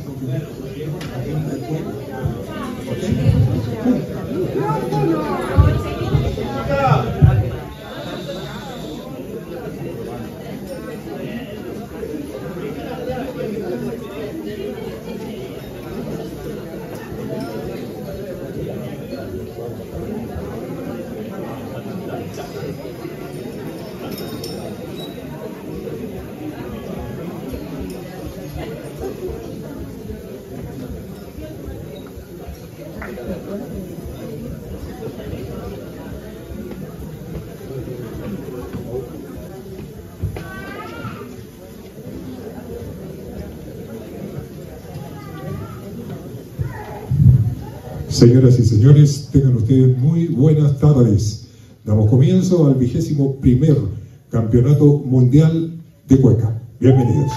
Señoras y señores, tengan ustedes muy buenas tardes. Damos comienzo al 21º Campeonato Mundial de Cueca. Bienvenidos.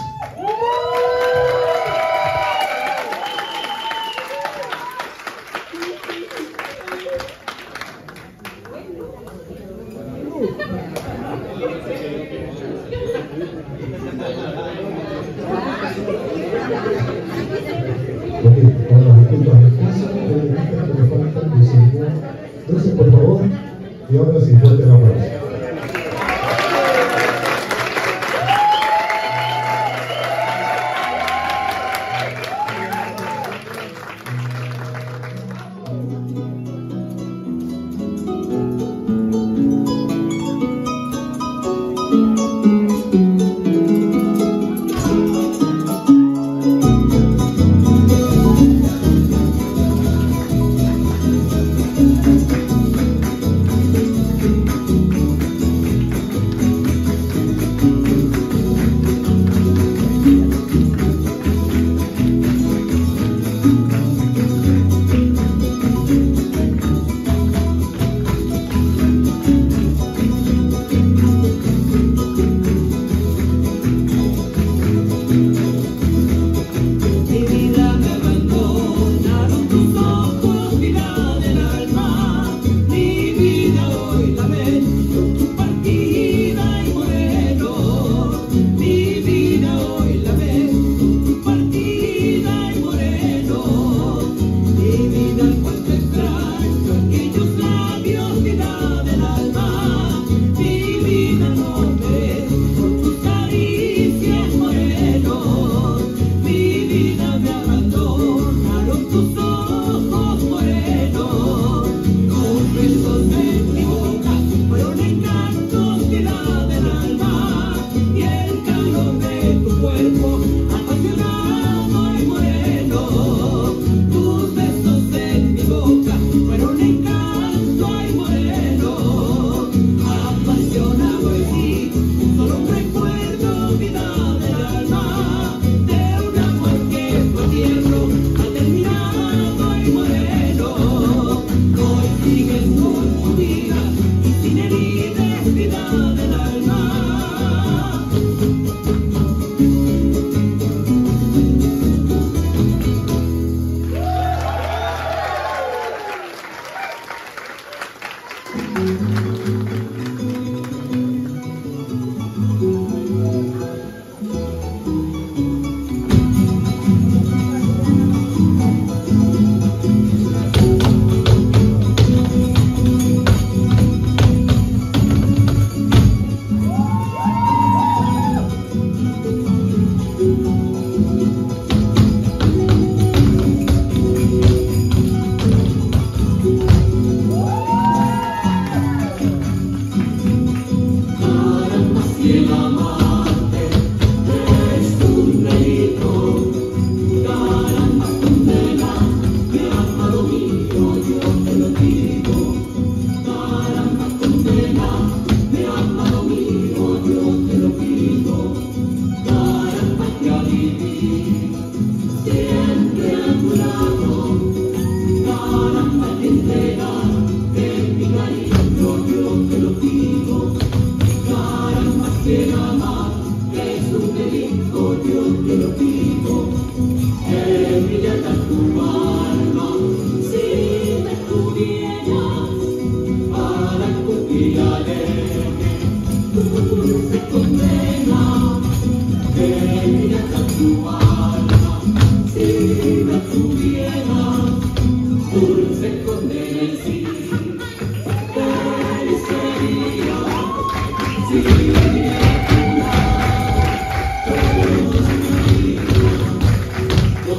Entonces, por favor, y ahora sí, fuerte el aplauso.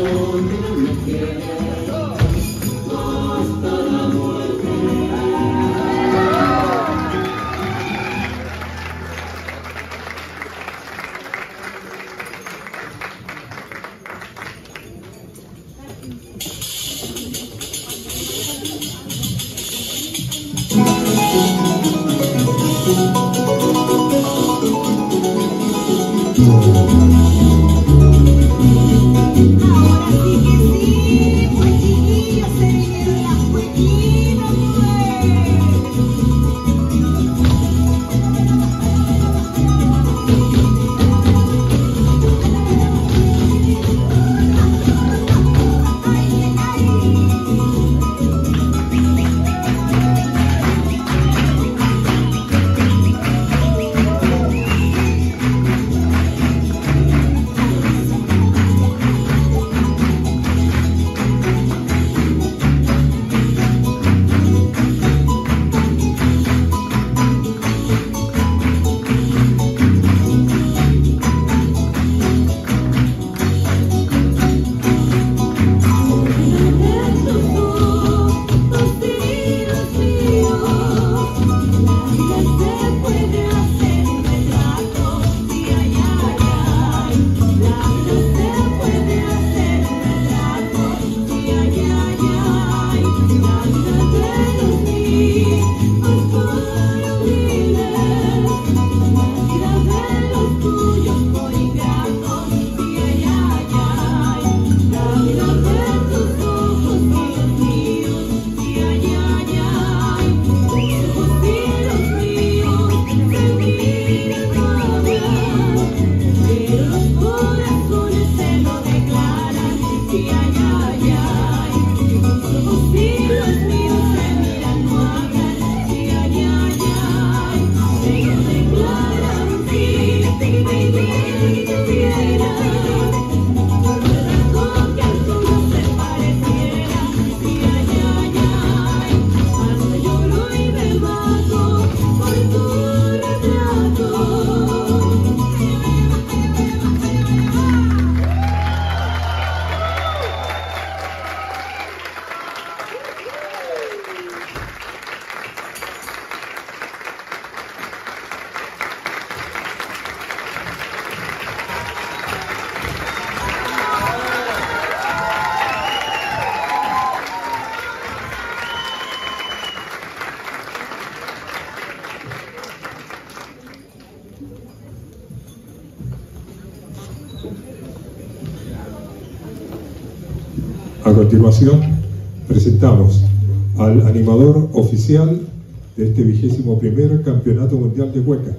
A continuación, presentamos al animador oficial de este 21º Campeonato Mundial de Cueca,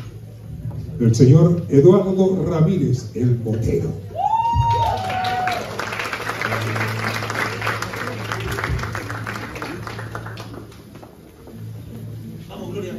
el señor Eduardo Ramírez, el Botero. Vamos, Gloria.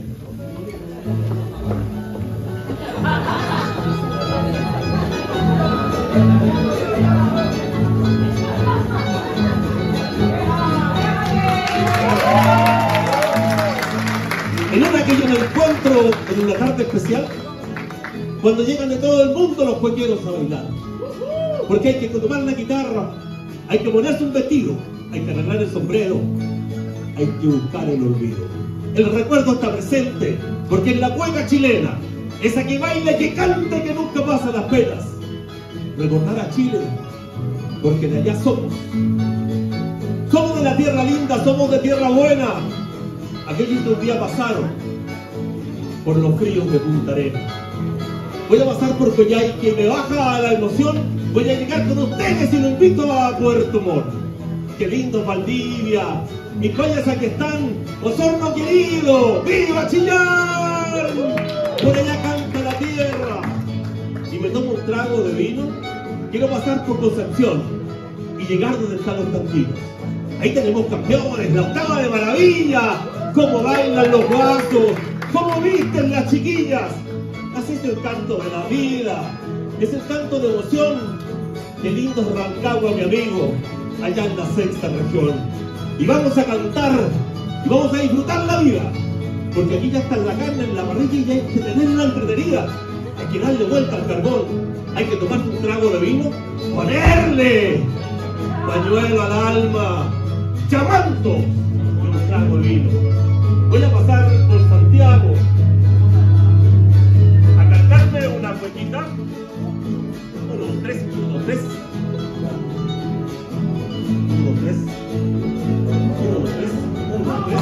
En una que yo me encuentro en una tarde especial, cuando llegan de todo el mundo los cuequeros a bailar, porque hay que tomar la guitarra, hay que ponerse un vestido, hay que arreglar el sombrero, hay que buscar el olvido. El recuerdo está presente, porque en la cueca chilena, esa que baila, que canta, que nunca pasa las penas. Recordar a Chile, porque de allá somos. Somos de la tierra linda, somos de tierra buena. Aquellos que un día pasaron por los fríos de Punta Arenas. Voy a pasar por Coyhai, que me baja la emoción. Voy a llegar con ustedes y los invito a Puerto Montt. Qué lindo Valdivia, mis playas aquí están, Osorno querido, ¡viva Chillán! Por allá canta la tierra. Y me tomo un trago de vino, quiero pasar por Concepción y llegar donde están los tanquinos. Ahí tenemos campeones, la octava de maravilla, cómo bailan los guasos, cómo visten las chiquillas. Así es el canto de la vida, es el canto de emoción. Qué lindo es Rancagua, mi amigo, allá en la sexta región. Y vamos a cantar y vamos a disfrutar la vida, porque aquí ya está la carne en la parrilla y hay que tenerla entretenida. Hay que darle vuelta al carbón, hay que tomarse un trago de vino, ponerle pañuelo al alma, chamanto y un trago de vino. Voy a pasar por Santiago a cantarme una cuequita. 1, 2, 3, 1, 2, 3. 1, 2, 3. 1, 2, 3. 1, 2, 3.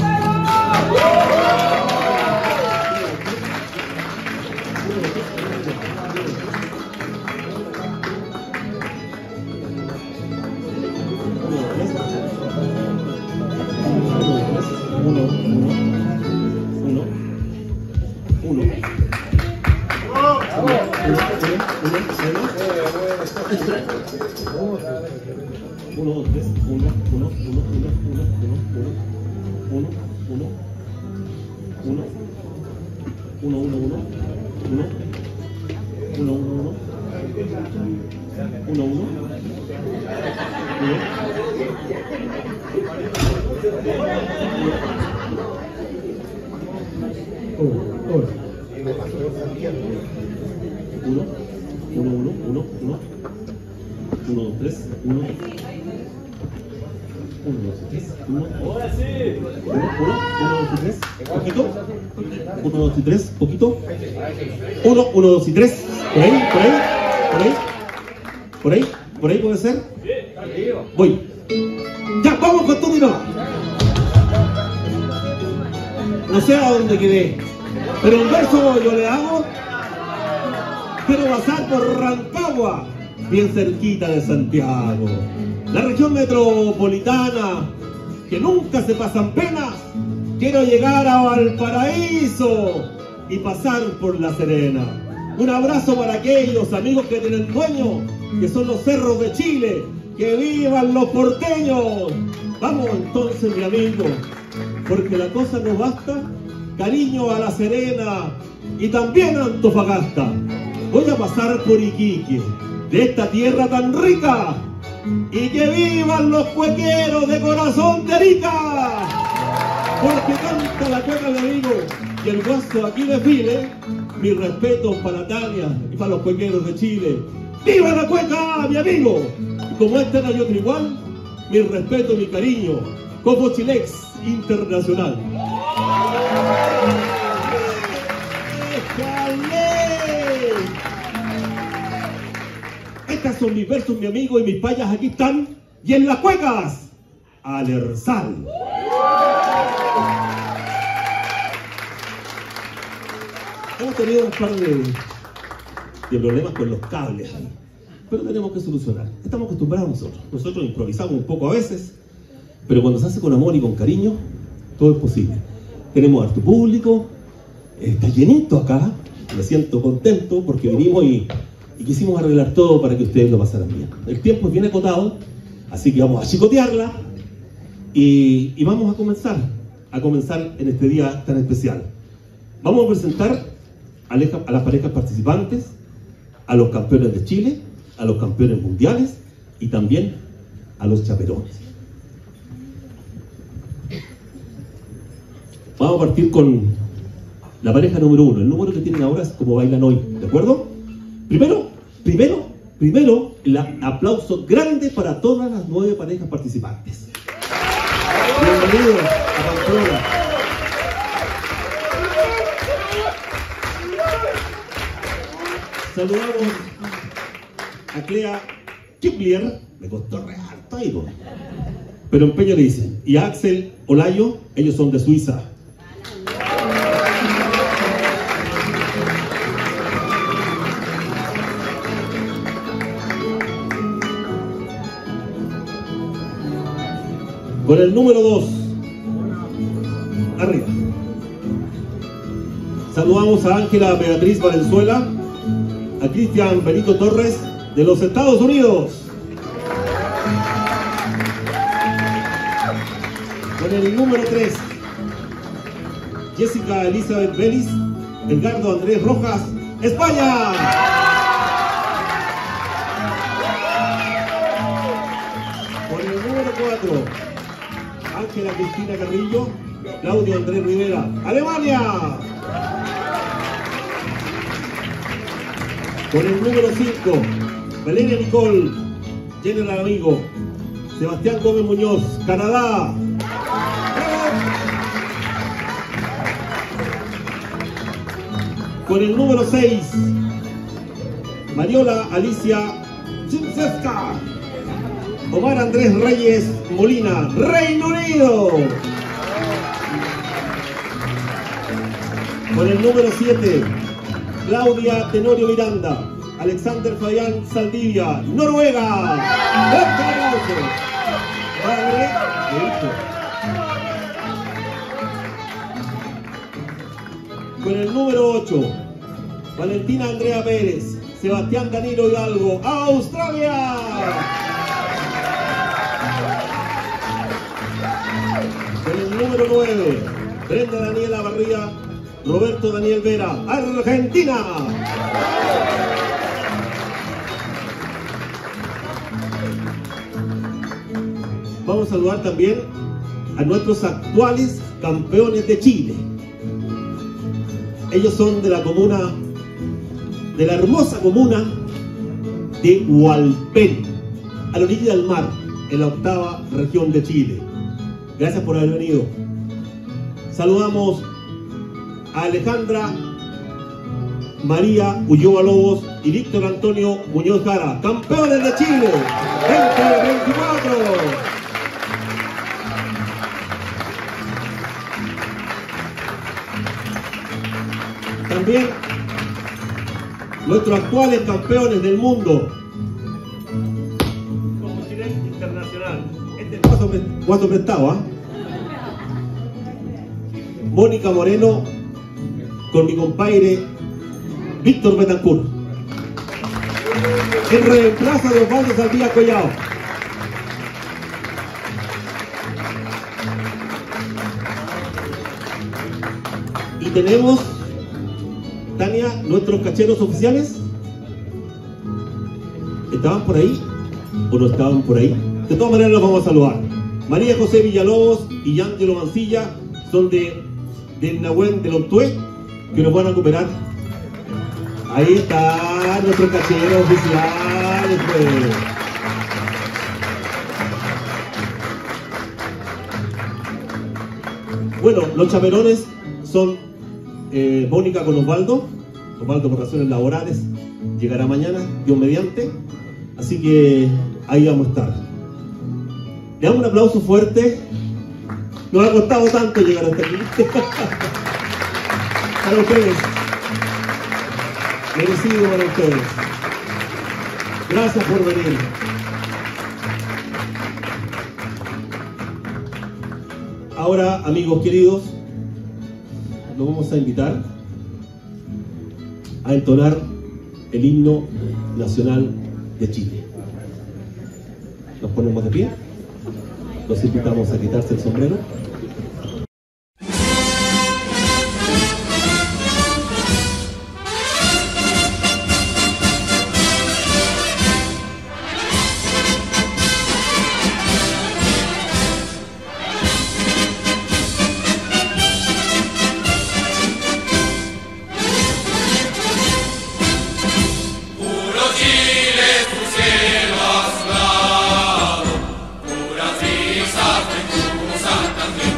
3, poquito. 1, 1, 2 y 3. Por ahí puede ser. Voy. Ya, vamos con todo y no. No sé a dónde quedé, pero un verso yo le hago. Quiero pasar por Rancagua, bien cerquita de Santiago, la región metropolitana, que nunca se pasan penas. Quiero llegar a Valparaíso y pasar por La Serena. Un abrazo para aquellos amigos que tienen dueño, que son los cerros de Chile. ¡Que vivan los porteños! Vamos entonces, mi amigo, porque la cosa no basta. Cariño a La Serena y también a Antofagasta. Voy a pasar por Iquique, de esta tierra tan rica. ¡Y que vivan los cuequeros de corazón de Arica! Porque canta la cueca, mi amigo, y el guaso aquí desfile. Mi respeto para Tania y para los cuequeros de Chile. ¡Viva la cueca, mi amigo! Y como este no hay otro igual, mi respeto, mi cariño, como Chilex Internacional. ¡Déjale! Estos son mis versos, mi amigo, y mis payas aquí están. Y en las cuecas, Alersal. Hemos tenido un par de problemas con los cables, pero tenemos que solucionar. Estamos acostumbrados nosotros. Nosotros improvisamos un poco a veces, pero cuando se hace con amor y con cariño, todo es posible. Tenemos harto público, está llenito acá. Me siento contento porque vinimos y quisimos arreglar todo para que ustedes lo pasaran bien. El tiempo es bien acotado, así que vamos a chicotearla y vamos a comenzar en este día tan especial. Vamos a presentar a las parejas participantes, a los campeones de Chile, a los campeones mundiales y también a los chaperones. Vamos a partir con la pareja número 1. El número que tienen ahora es como bailan hoy, ¿de acuerdo? Primero, el aplauso grande para todas las 9 parejas participantes. Bienvenidos a Pamplona. Saludamos a Clea Kiplier, me costó re harto ahí, ¿no? Pero empeño le dicen, y a Axel Olayo, ellos son de Suiza. Con el número 2, arriba. Saludamos a Ángela Beatriz Valenzuela, a Cristian Benito Torres de los Estados Unidos. Con el número 3, Jessica Elizabeth Vélez, Edgardo Andrés Rojas, España. Con el número 4, Ángela Cristina Carrillo, Claudio Andrés Rivera, Alemania. Con el número 5, Valeria Nicole, General Amigo, Sebastián Gómez Muñoz, Canadá. Con el número 6, Mariola Alicia Chimseska. Omar Andrés Reyes Molina, Reino Unido. Con el número 7, Claudia Tenorio Miranda, Alexander Fabián Saldivia, Noruega. Con el número 8, Valentina Andrea Pérez, Sebastián Danilo Hidalgo, Australia. Con el número 9, Brenda Daniela Barría, Roberto Daniel Vera, Argentina. Vamos a saludar también a nuestros actuales campeones de Chile. Ellos son de la comuna, de la hermosa comuna de Hualpén, a la orilla del mar, en la 8ª región de Chile. Gracias por haber venido. Saludamos a Alejandra María Ulloa Lobos y Víctor Antonio Muñoz Jara, campeones de Chile 2024. También nuestros actuales campeones del mundo como Chile internacional. Este es cuatro prestado, ¿ah? Mónica Moreno con mi compadre Víctor Betancourt, en reemplazo de Osvaldo Saldía Collado. Y tenemos, Tania, nuestros cacheros oficiales. ¿Estaban por ahí o no estaban por ahí? De todas maneras los vamos a saludar. María José Villalobos y Yangelo Mancilla son del Nahuén del Ontué, que nos van a cooperar. Ahí están nuestros cacheros oficiales, pues. Bueno, los chaperones son Mónica con Osvaldo por razones laborales llegará mañana, Dios mediante, así que ahí vamos a estar. Le damos un aplauso fuerte, nos ha costado tanto llegar hasta aquí. Para ustedes, merecido para ustedes, gracias por venir. Ahora, amigos queridos, nos vamos a invitar a entonar el himno nacional de Chile. Nos ponemos de pie, los invitamos a quitarse el sombrero. Puras risas de tu Santa Fe.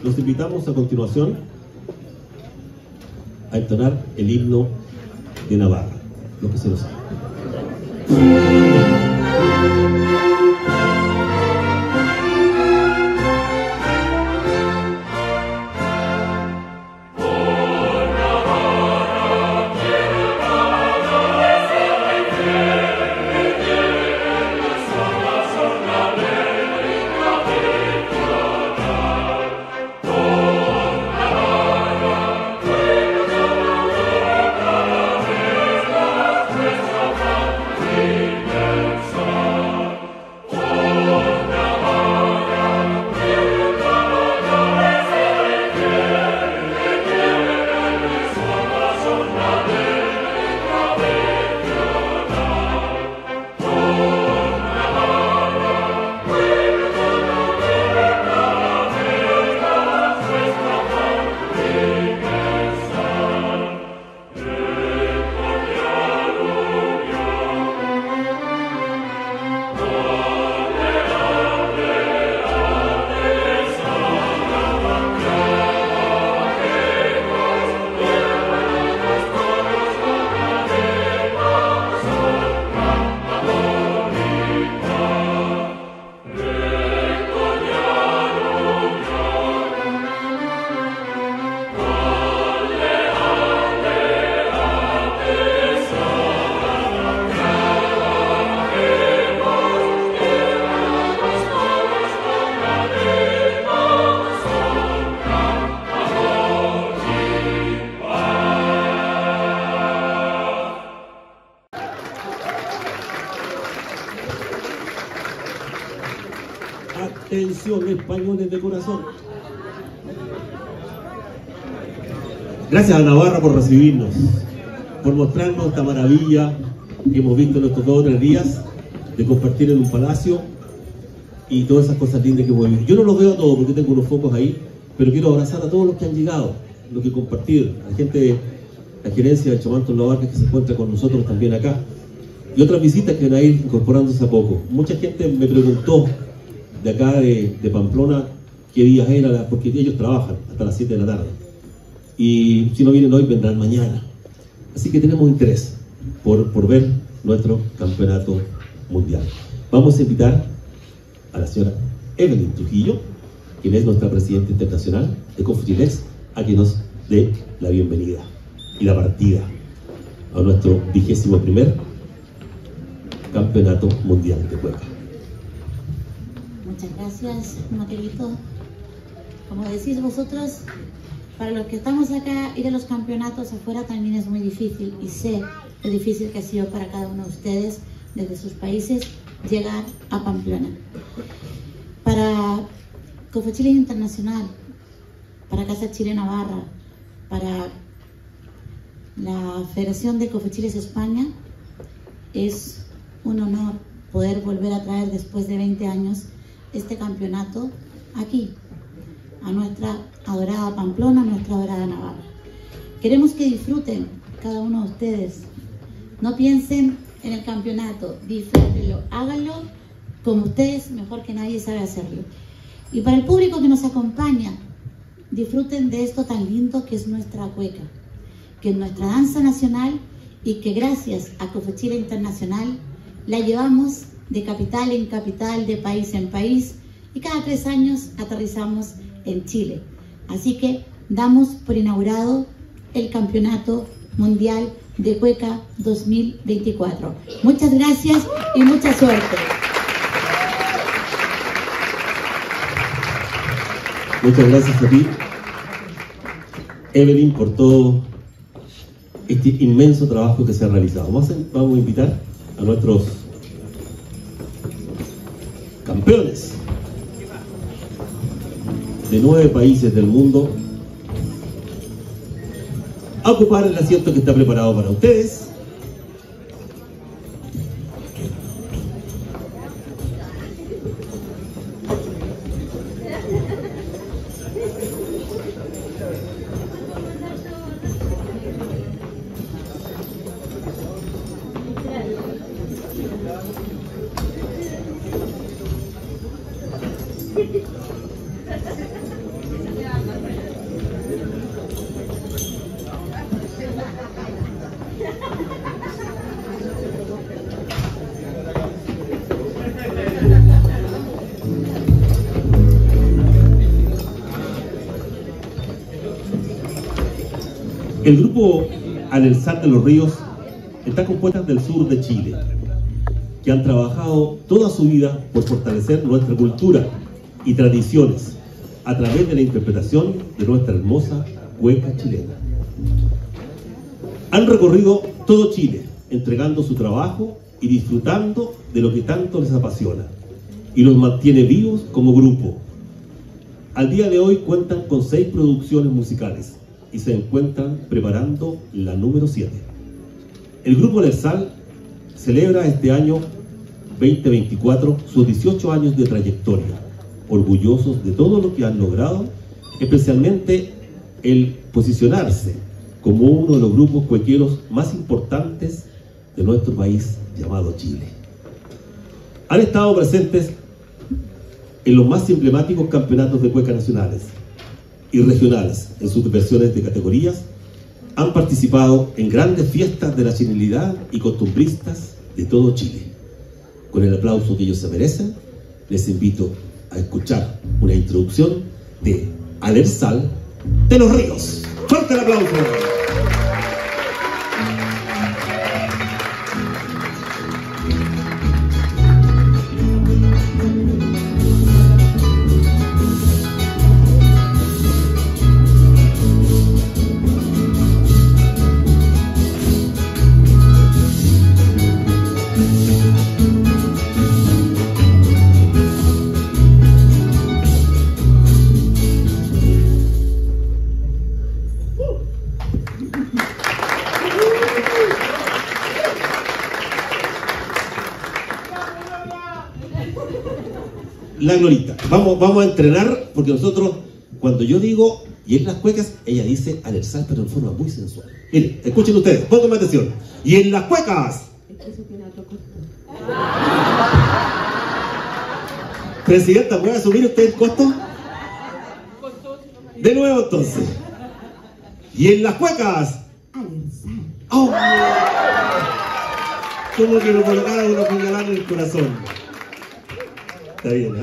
Los invitamos a continuación a entonar el himno de Navarra, lo que se lo sabe. Atención, españoles de corazón. Gracias a Navarra por recibirnos, por mostrarnos esta maravilla que hemos visto en estos 2 o 3 días de compartir en un palacio y todas esas cosas lindas que hemos vivido. Yo no los veo a todos porque tengo unos focos ahí, pero quiero abrazar a todos los que han llegado, los que compartir, a la gente de la gerencia del Chamanto Lavarca que se encuentra con nosotros también acá, y otras visitas que van a ir incorporándose a poco. Mucha gente me preguntó de acá de Pamplona qué días era, porque ellos trabajan hasta las 7 de la tarde. Y si no vienen hoy, vendrán mañana. Así que tenemos interés por ver nuestro campeonato mundial. Vamos a invitar a la señora Evelyn Trujillo, quien es nuestra presidenta internacional de Cofochilex, a que nos dé la bienvenida y la partida a nuestro 21º campeonato mundial de cueca. Muchas gracias, Materito. Como decís vosotros, para los que estamos acá, ir a los campeonatos afuera también es muy difícil, y sé lo difícil que ha sido para cada uno de ustedes desde sus países llegar a Pamplona. Para Cofochilex Internacional, para Casa Chile Navarra, para la Federación de Cofochilex España, es un honor poder volver a traer después de 20 años este campeonato aquí, a nuestra adorada Pamplona, a nuestra adorada Navarra. Queremos que disfruten cada uno de ustedes. No piensen en el campeonato, disfrútenlo, háganlo como ustedes mejor que nadie sabe hacerlo. Y para el público que nos acompaña, disfruten de esto tan lindo que es nuestra cueca, que es nuestra danza nacional, y que gracias a Cofochilex Internacional la llevamos de capital en capital, de país en país, y cada 3 años aterrizamos en Chile. Así que damos por inaugurado el Campeonato Mundial de Cueca 2024. Muchas gracias y mucha suerte. Muchas gracias a ti, Evelyn, por todo este inmenso trabajo que se ha realizado. Vamos a invitar a nuestros campeones de 9 países del mundo a ocupar el asiento que está preparado para ustedes. El grupo Alelsat de los Ríos está compuesto del sur de Chile, que han trabajado toda su vida por fortalecer nuestra cultura y tradiciones a través de la interpretación de nuestra hermosa cueca chilena. Han recorrido todo Chile, entregando su trabajo y disfrutando de lo que tanto les apasiona y los mantiene vivos como grupo. Al día de hoy cuentan con 6 producciones musicales y se encuentran preparando la número 7. El grupo Alelsat celebra este año 2024 sus 18 años de trayectoria, orgullosos de todo lo que han logrado, especialmente el posicionarse como uno de los grupos cuequeros más importantes de nuestro país llamado Chile. Han estado presentes en los más emblemáticos campeonatos de cueca nacionales y regionales en sus versiones de categorías. Han participado en grandes fiestas de la chilenidad y costumbristas de todo Chile. Con el aplauso que ellos se merecen, les invito a escuchar una introducción de Alelsat de los Ríos. ¡Fuerte el aplauso! La Glorita, vamos a entrenar, porque nosotros, cuando yo digo, y en las cuecas, ella dice Alelsat, pero en forma muy sensual. Miren, escuchen ustedes, pongan atención. Y en las cuecas. Eso tiene otro costo. Presidenta, ¿puede asumir usted el costo? De nuevo entonces. Y en las cuecas. Alelsat. ¡Oh! Como que lo colocara uno puñalada en el corazón. Está bien,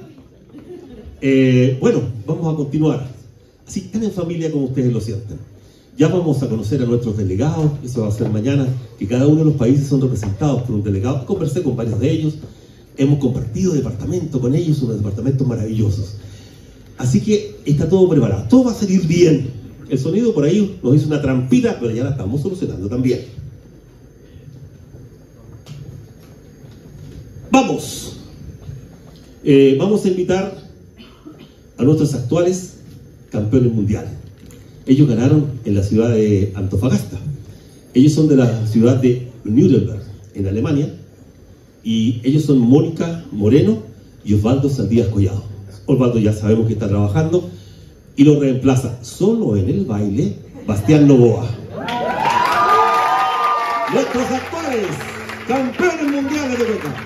bueno, vamos a continuar. Así, tan en familia como ustedes lo sienten. Ya vamos a conocer a nuestros delegados, eso va a ser mañana, que cada uno de los países son representados por un delegado. Conversé con varios de ellos, hemos compartido departamento con ellos, unos departamentos maravillosos. Así que está todo preparado, todo va a salir bien. El sonido por ahí nos hizo una trampita, pero ya la estamos solucionando también. Vamos. Vamos a invitar a nuestros actuales campeones mundiales. Ellos ganaron en la ciudad de Antofagasta. Ellos son de la ciudad de Nuremberg, en Alemania, y ellos son Mónica Moreno y Osvaldo Saldías Collado. Osvaldo ya sabemos que está trabajando y lo reemplaza solo en el baile Bastián Novoa. Nuestros actuales campeones mundiales de cueca.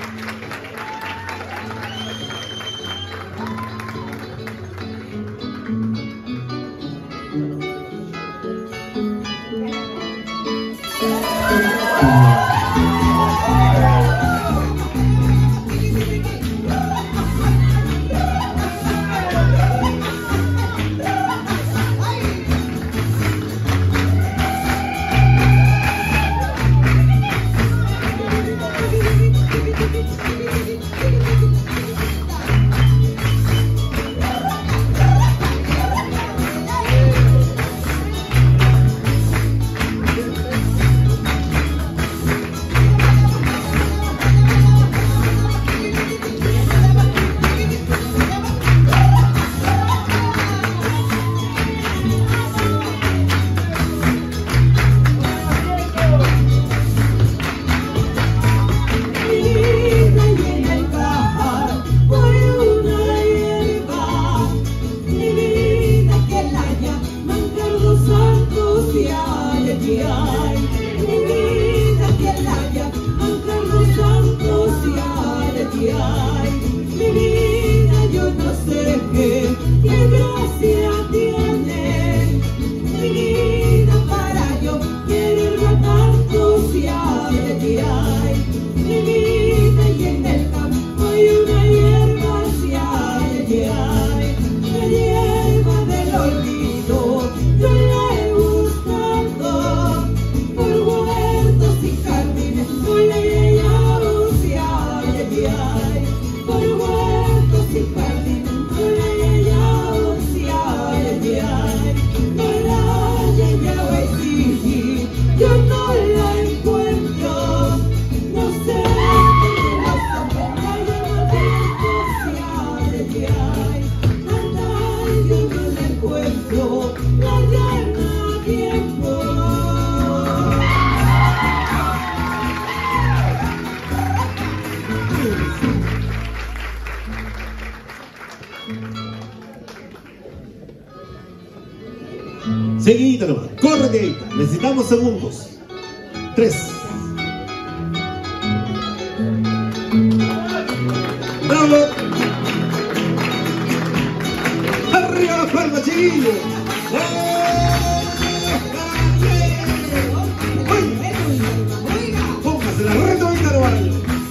recuerdo, la llama tiempo. Seguidita nomás, corre de ahí, necesitamos segundos. 3. ¡Bravo! ¡Arriba las palmas, chiquillos! ¡Póngase la retomita nomás!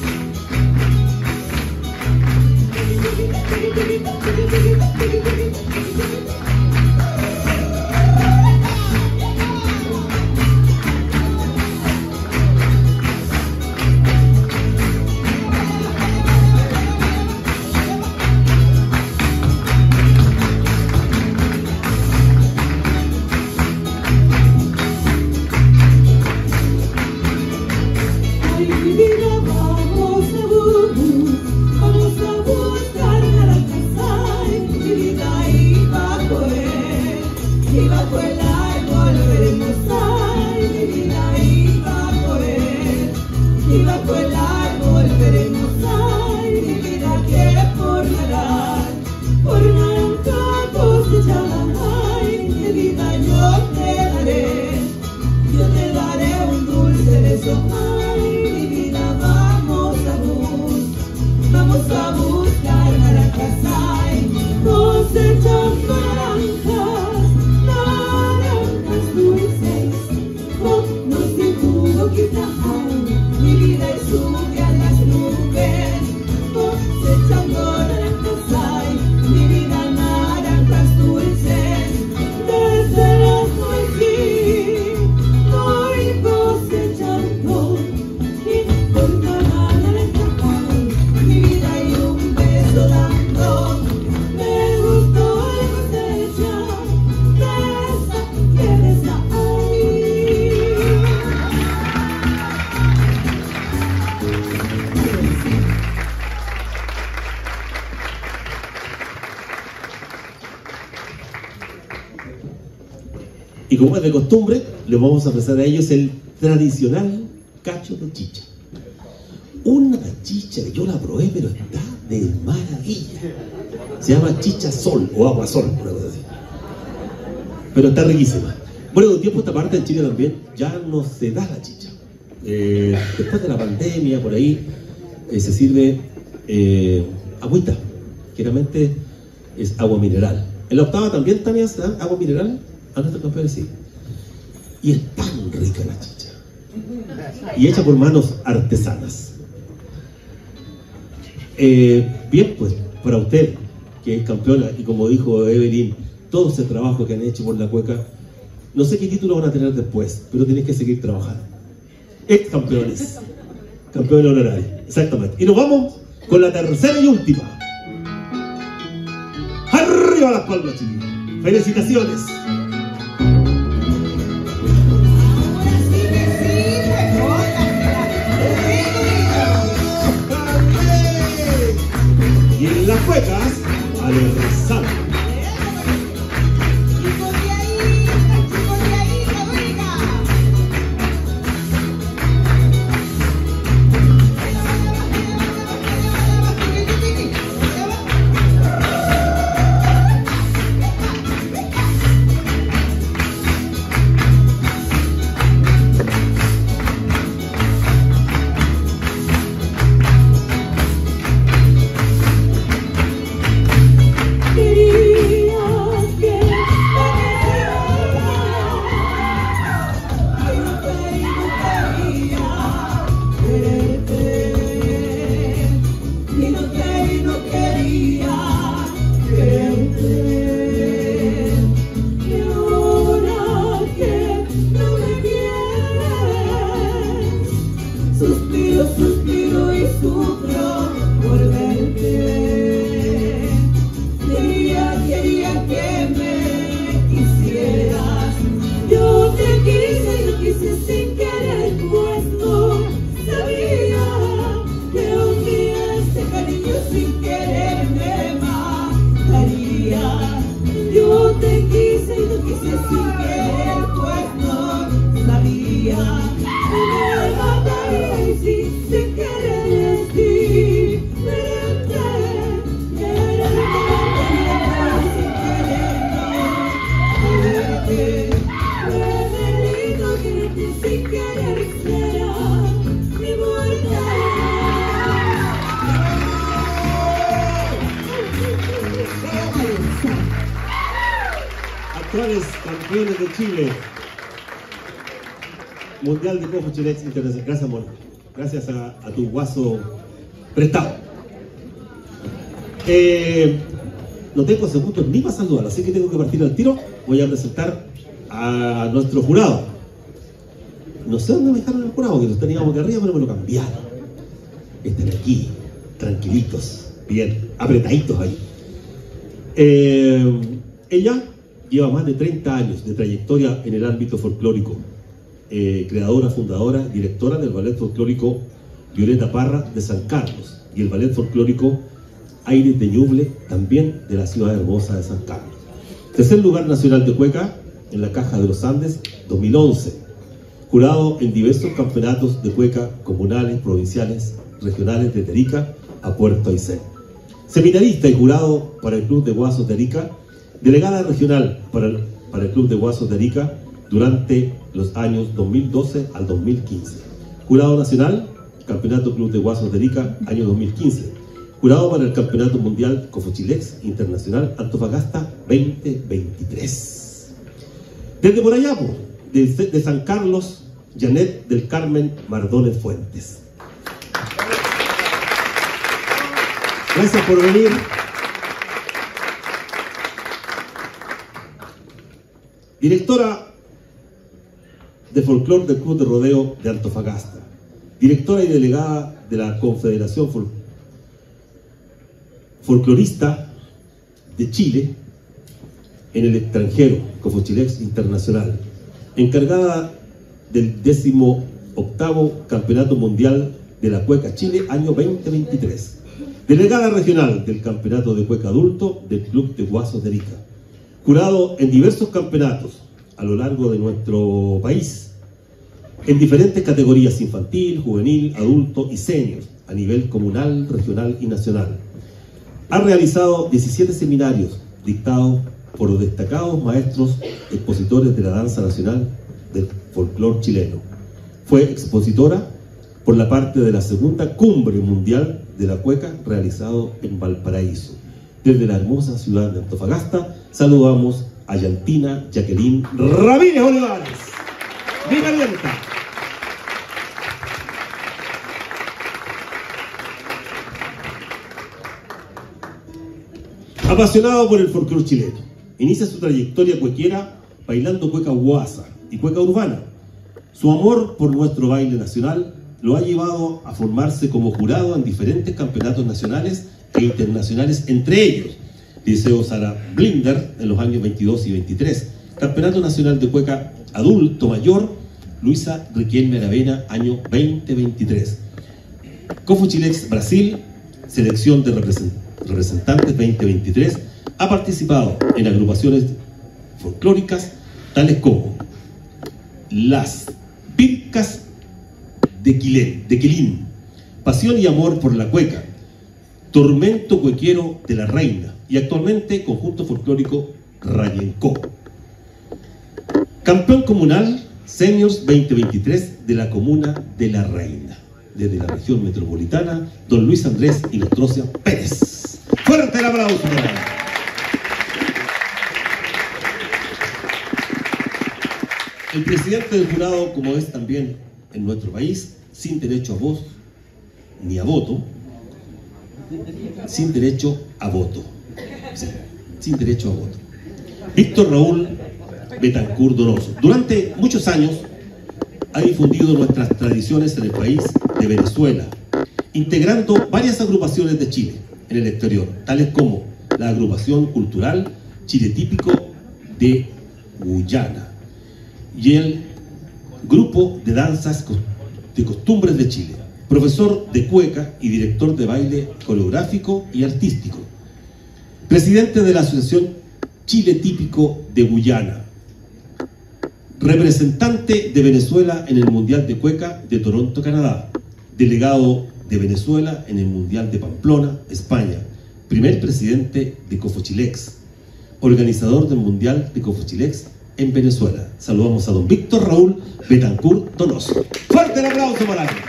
Y como es de costumbre, les vamos a ofrecer a ellos el tradicional cacho de chicha. Una chicha que yo la probé, pero está de maravilla. Se llama chicha sol o agua sol, por algo así. Pero está riquísima. Bueno, de un tiempo a esta parte en Chile también ya no se da la chicha. Después de la pandemia, por ahí, se sirve agüita, que realmente es agua mineral. En la octava también, Tania, se da agua mineral. A nuestros campeones sí. Y es tan rica la chicha. Y hecha por manos artesanas. Bien, pues, para usted, que es campeona, y como dijo Evelyn, todo ese trabajo que han hecho por la cueca, no sé qué título van a tener después, pero tienes que seguir trabajando. Ex campeones. Campeones honorarios. Exactamente. Y nos vamos con la tercera y última. ¡Arriba las palmas, chiquillos! ¡Felicitaciones! Y en las cuecas, al rezar. Querido si quieres, pues no sabía. Si se quiere decir, si quieres será mi muerte. Actuales campeones de Chile, Mundial de Cojo Chilex Internacional. Gracias, amor. Gracias a tu guaso prestado. No tengo segundos ni para saludar, así que tengo que partir al tiro. Voy a presentar a nuestro jurado. No sé dónde me dejaron el jurado, que los teníamos aquí arriba, pero me lo cambiaron. Están aquí, tranquilitos, bien, apretaditos ahí. Ella lleva más de 30 años de trayectoria en el ámbito folclórico. Creadora, fundadora, directora del ballet folclórico Violeta Parra de San Carlos y el ballet folclórico Aires de Ñuble, también de la ciudad hermosa de San Carlos. Tercer lugar nacional de cueca en la Caja de los Andes 2011. Jurado en diversos campeonatos de cueca comunales, provinciales, regionales de Arica a Puerto Aysén. Seminarista y jurado para el Club de Guasos de Arica, delegada regional para el Club de Guasos de Arica durante los años 2012 al 2015. Jurado nacional, Campeonato Club de Guasos de Arica, año 2015. Jurado para el Campeonato Mundial Cofochilex Internacional Antofagasta 2023. Desde por allá, de San Carlos, Janet del Carmen Mardones Fuentes. Gracias por venir. Directora de Folclor del Club de Rodeo de Antofagasta. Directora y delegada de la Confederación Folclorista de Chile en el extranjero, Cofochilex Internacional. Encargada del 18º Campeonato Mundial de la Cueca Chile, año 2023. Delegada regional del Campeonato de Cueca Adulto del Club de Guasos de Arica. Jurado en diversos campeonatos a lo largo de nuestro país, en diferentes categorías: infantil, juvenil, adulto y senior, a nivel comunal, regional y nacional. Ha realizado 17 seminarios dictados por destacados maestros expositores de la danza nacional del folclor chileno. Fue expositora por la parte de la segunda cumbre mundial de la cueca realizado en Valparaíso. Desde la hermosa ciudad de Antofagasta saludamos a Yantina Jacqueline Ramírez Olivares. ¡Viva Alienta! Apasionado por el folclore chileno, inicia su trayectoria cuequiera bailando cueca guasa y cueca urbana. Su amor por nuestro baile nacional lo ha llevado a formarse como jurado en diferentes campeonatos nacionales e internacionales, entre ellos Liceo Sara Blinder en los años 22 y 23, Campeonato Nacional de Cueca Adulto Mayor Luisa Riquelme Aravena, año 2023, Cofochilex Brasil, selección de representantes 2023. Ha participado en agrupaciones folclóricas tales como Las Pircas de Quilín, Pasión y Amor por la Cueca, Tormento Cuequero de la Reina y actualmente Conjunto Folclórico Rayencó. Campeón comunal Seniors 2023 de la Comuna de la Reina. Desde la región metropolitana, don Luis Andrés Inostrocia Pérez. ¡Fuerte el aplauso! El presidente del jurado, como es también en nuestro país, sin derecho a voz ni a voto, sin derecho a voto, sí, sin derecho a voto, Víctor Raúl Betancur Donoso. Durante muchos años ha difundido nuestras tradiciones en el país de Venezuela, integrando varias agrupaciones de Chile en el exterior, tales como la agrupación cultural Chile Típico de Guyana y el grupo de danzas de costumbres de Chile. Profesor de cueca y director de baile coreográfico y artístico. Presidente de la Asociación Chile Típico de Guyana. representante de Venezuela en el Mundial de Cueca de Toronto, Canadá, delegado de Venezuela en el Mundial de Pamplona, España, primer presidente de Cofochilex, organizador del Mundial de Cofochilex en Venezuela. Saludamos a don Víctor Raúl Betancourt Donoso. ¡Fuerte el aplauso para él!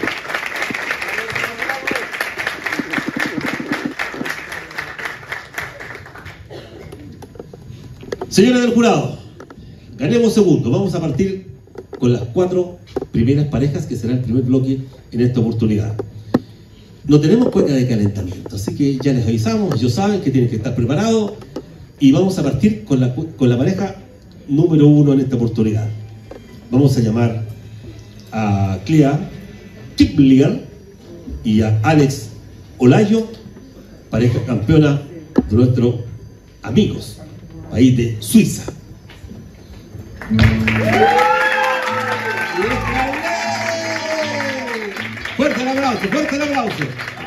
Señores del jurado, ganemos segundo. Vamos a partir con las 4 primeras parejas, que será el primer bloque en esta oportunidad. No tenemos cueca de calentamiento, así que ya les avisamos, ellos saben que tienen que estar preparados, y vamos a partir con la pareja número 1 en esta oportunidad. Vamos a llamar a Clea Kiplinger y a Alex Olayo, pareja campeona de nuestros amigos, país de Suiza. Fuerte el aplauso, fuerte el aplauso.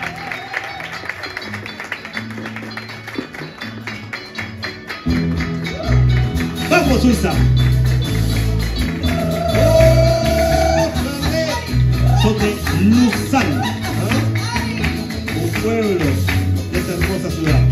¡Vamos, Suiza! Son de Lausanne, un pueblo de esta hermosa ciudad.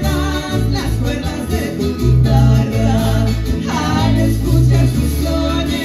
Las cuerdas de tu guitarra, al escuchar sus sones.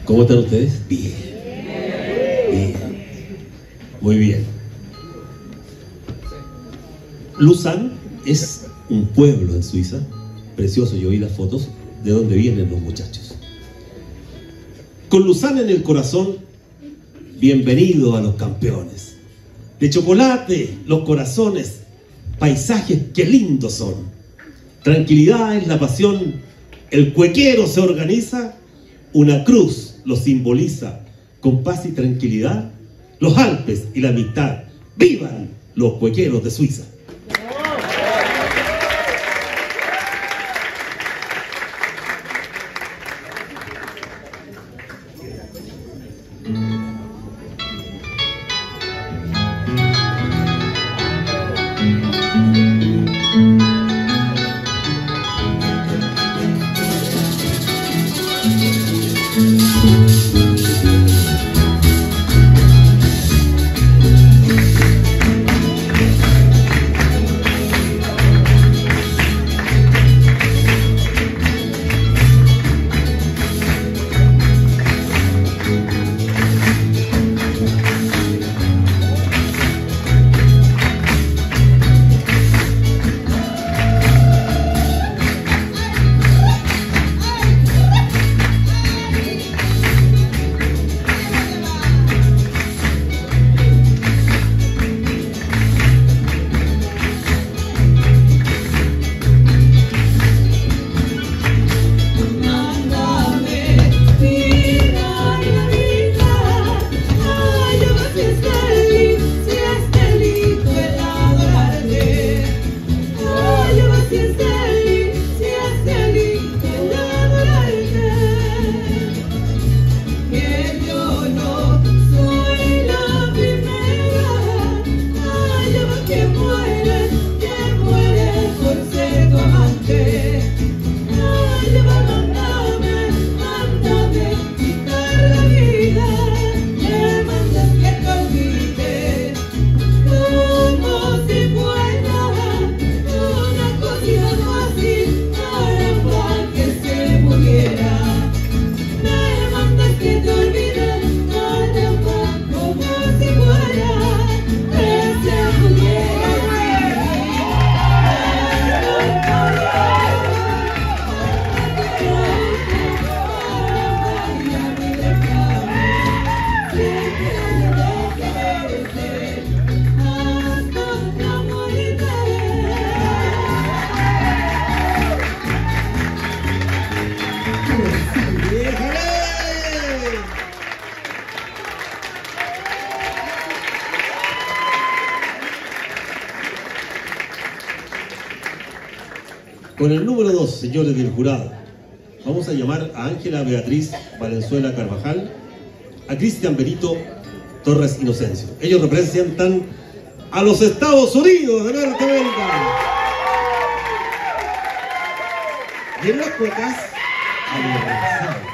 ¿Cómo están ustedes? Bien. Bien. Muy bien. Lausanne es un pueblo en Suiza, precioso. Yo vi las fotos de donde vienen los muchachos. Con Lausanne en el corazón, bienvenido a los campeones. De chocolate, los corazones, paisajes, qué lindos son. Tranquilidad es la pasión, el cuequero se organiza, una cruz lo simboliza, con paz y tranquilidad, los Alpes y la amistad. ¡Vivan los cuequeros de Suiza! Con el número 2, señores del jurado, vamos a llamar a Ángela Beatriz Valenzuela Carvajal, a Cristian Benito Torres Inocencio. Ellos representan a los Estados Unidos de Norteamérica. Y en las cuecas, a los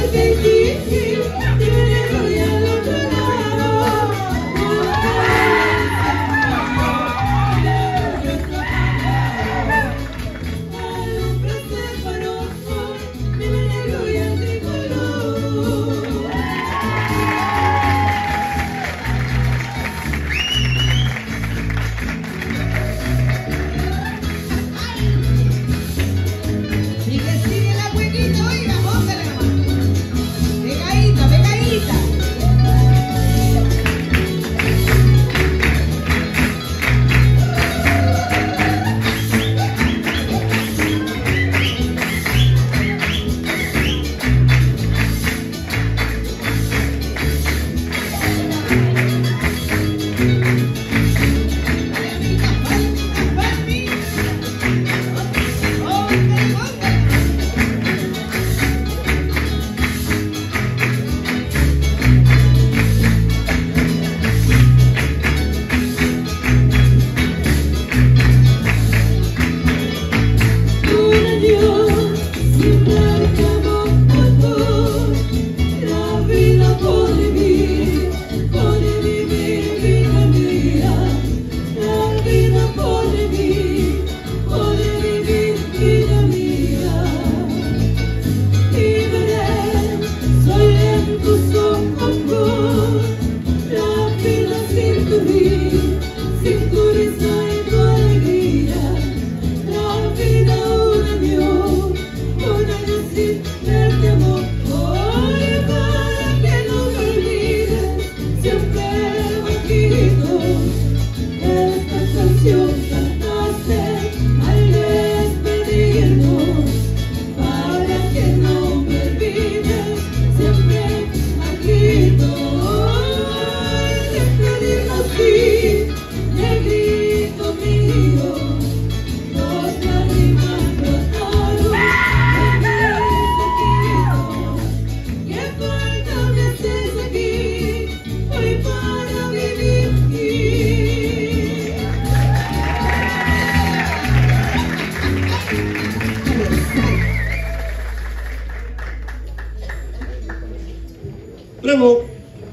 Bravo.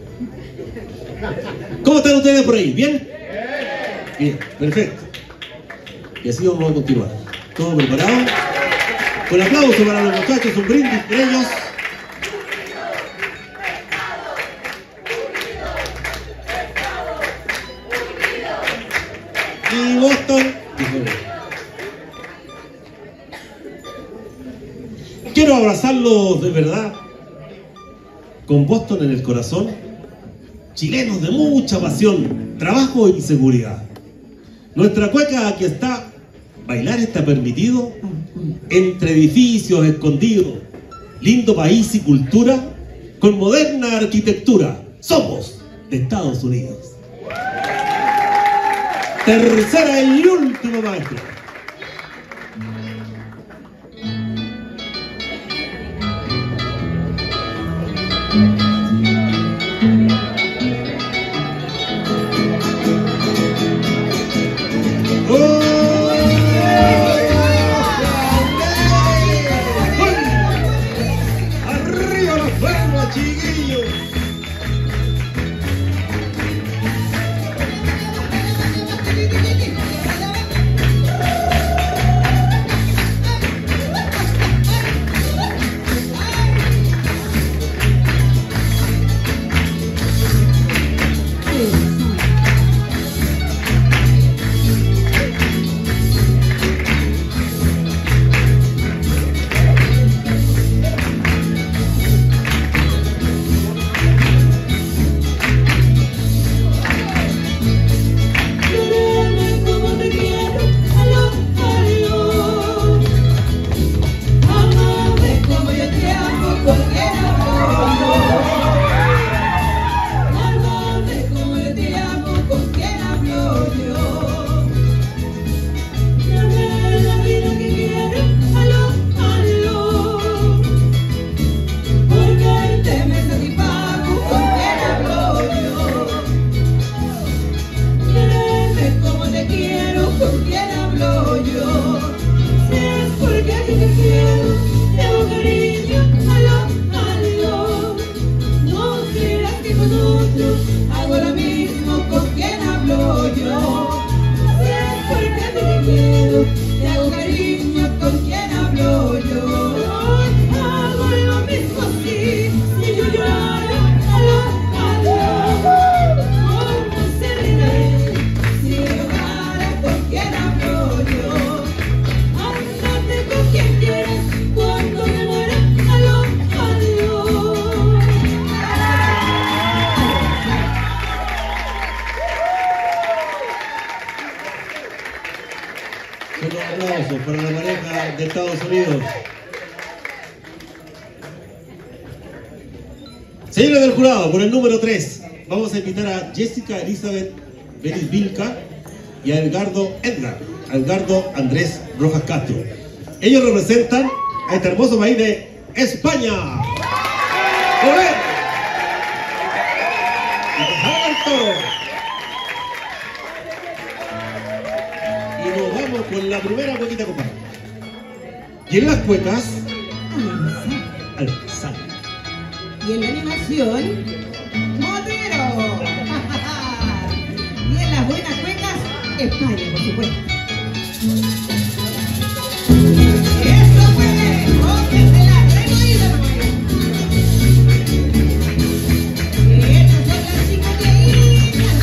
¿Cómo están ustedes por ahí? ¿Bien? Bien, perfecto. Y así vamos a continuar. ¿Todo preparado? Con aplauso para los muchachos, un brindis por ellos. Y Boston. Quiero abrazarlos de verdad, con Boston en el corazón, chilenos de mucha pasión, trabajo y seguridad. Nuestra cueca aquí está, bailar está permitido, entre edificios escondidos, lindo país y cultura, con moderna arquitectura, somos de Estados Unidos. Tercera y última maestro. de Estados Unidos. Señores del jurado, por el número 3, vamos a invitar a Jessica Elizabeth Benis Vilca y a Edgardo Andrés Rojas Castro. Ellos representan a este hermoso país de España. ¡Joder! Y nos vamos con la primera cuequita, compadre. Y en las cuecas, Alzar. Y en la animación, Motero. Y en las buenas cuecas, España, por supuesto. Eso puede, cómprensela, remoída. Estas son las chicoteaditas,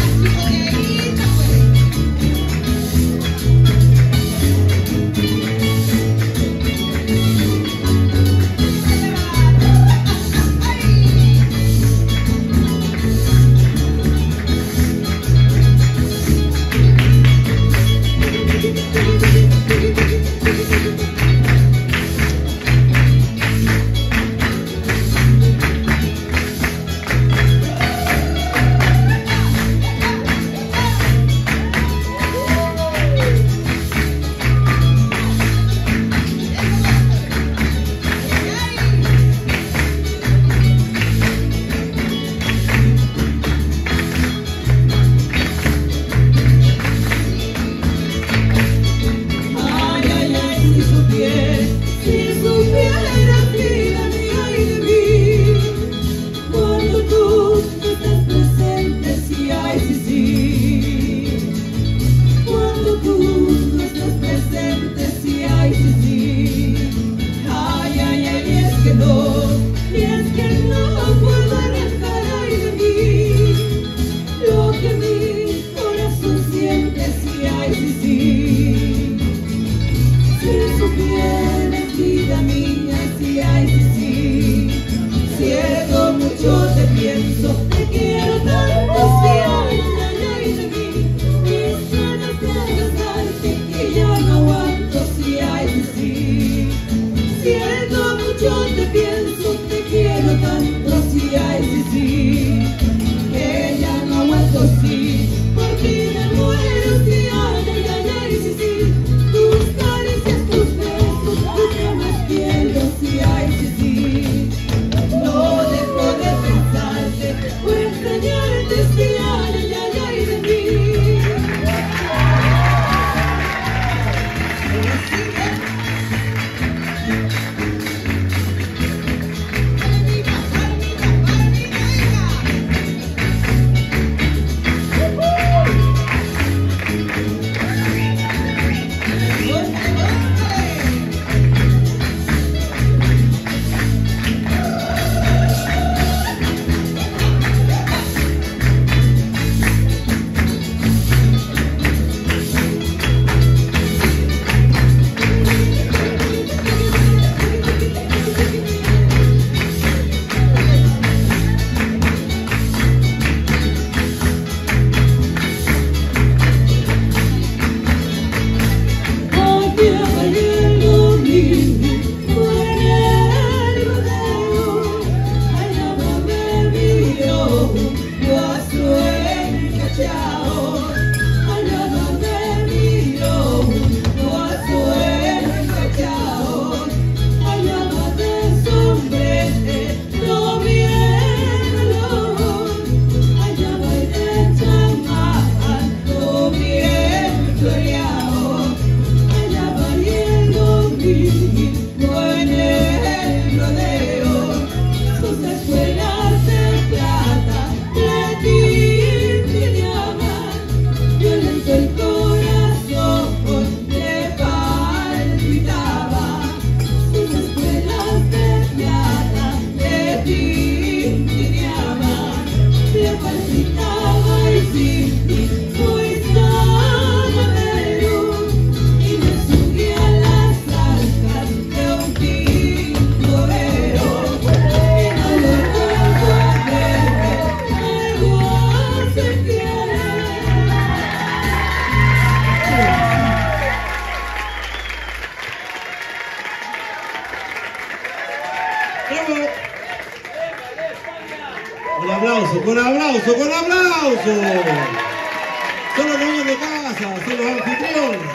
Con aplauso, con aplauso, con aplauso. Son los dueños de casa, son los anfitriones.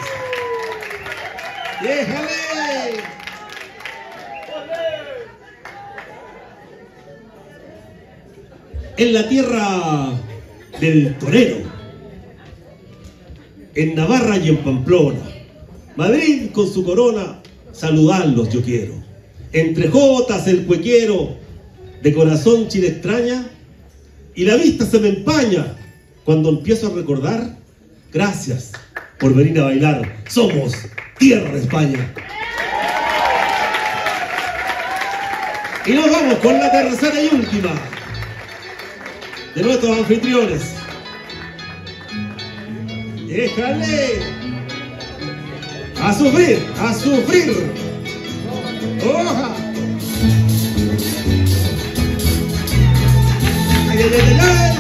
¡Déjale! En la tierra del torero, en Navarra y en Pamplona, Madrid con su corona, saludarlos yo quiero. Entre jotas el cuequiero, de corazón Chile extraña, y la vista se me empaña cuando empiezo a recordar. Gracias por venir a bailar, somos Tierra de España. Y nos vamos con la tercera y última de nuestros anfitriones. ¡Déjale! ¡A sufrir! ¡A sufrir! ¡Oja! ¡Ay, ay, ay, ay!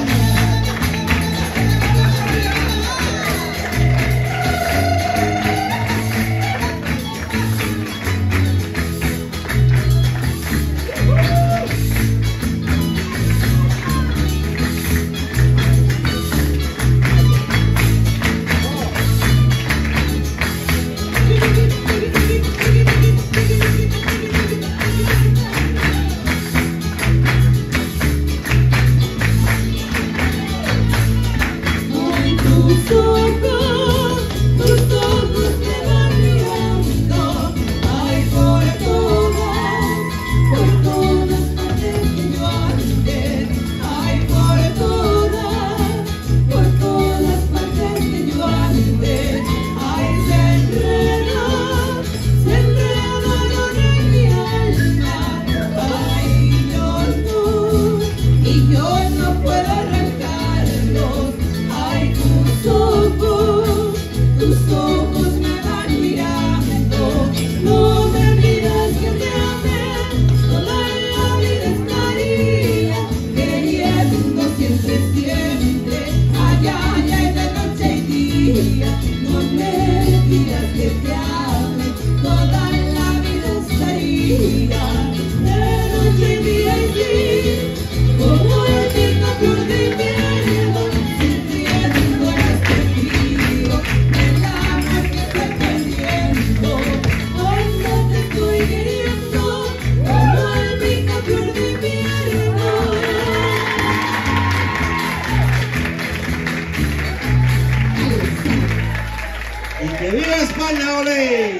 ¡Que viva España, olé!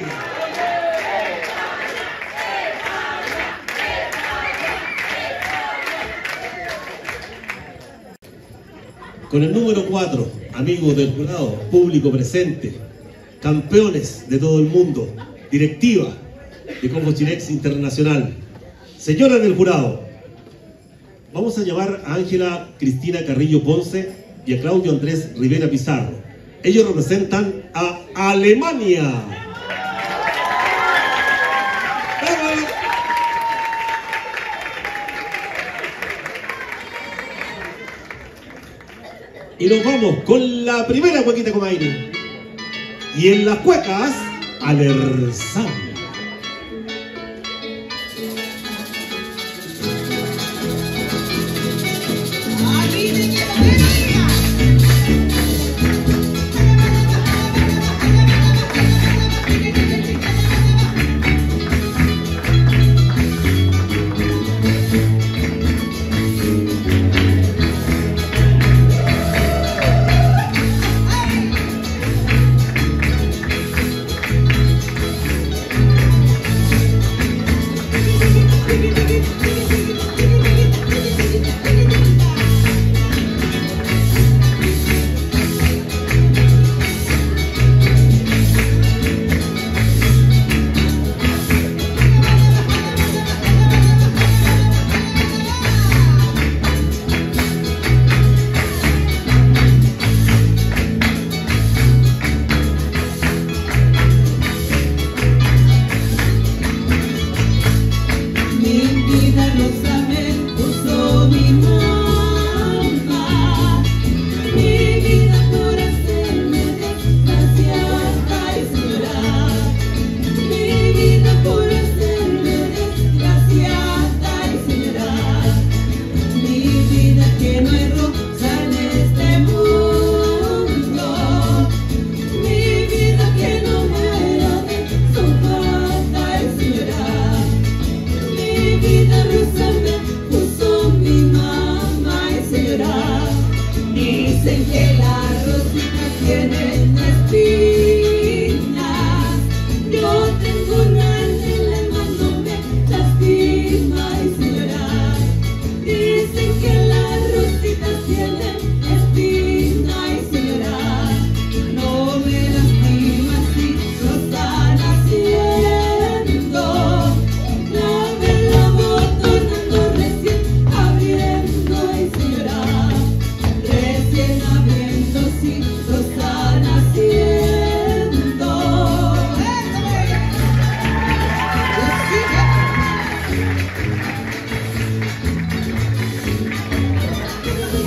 Con el número 4, amigos del jurado, público presente, campeones de todo el mundo, directiva de Congo Chinex Internacional, señoras del jurado, vamos a llamar a Ángela Cristina Carrillo Ponce y a Claudio Andrés Rivera Pizarro. Ellos representan a Alemania. Y nos vamos con la primera cuequita con aire. Y en las cuecas, Alerzán.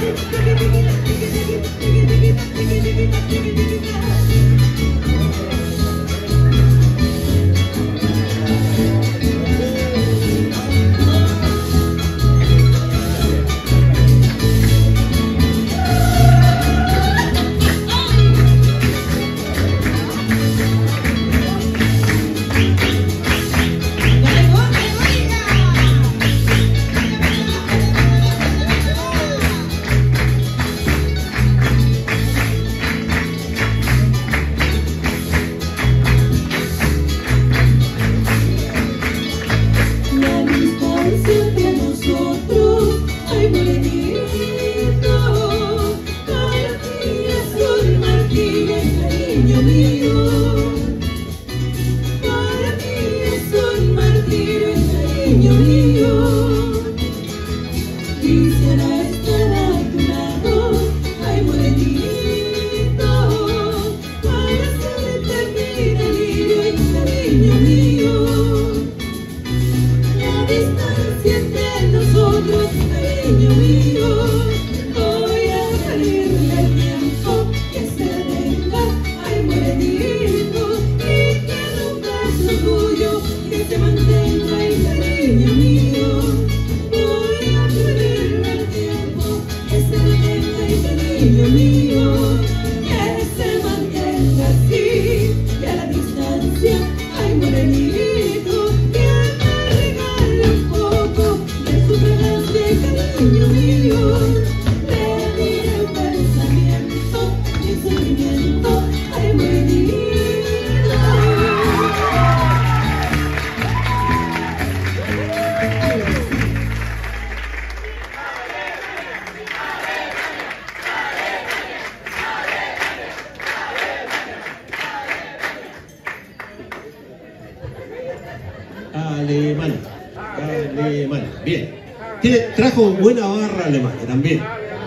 Alemania. Alemania. Bien. Trajo buena barra Alemania también.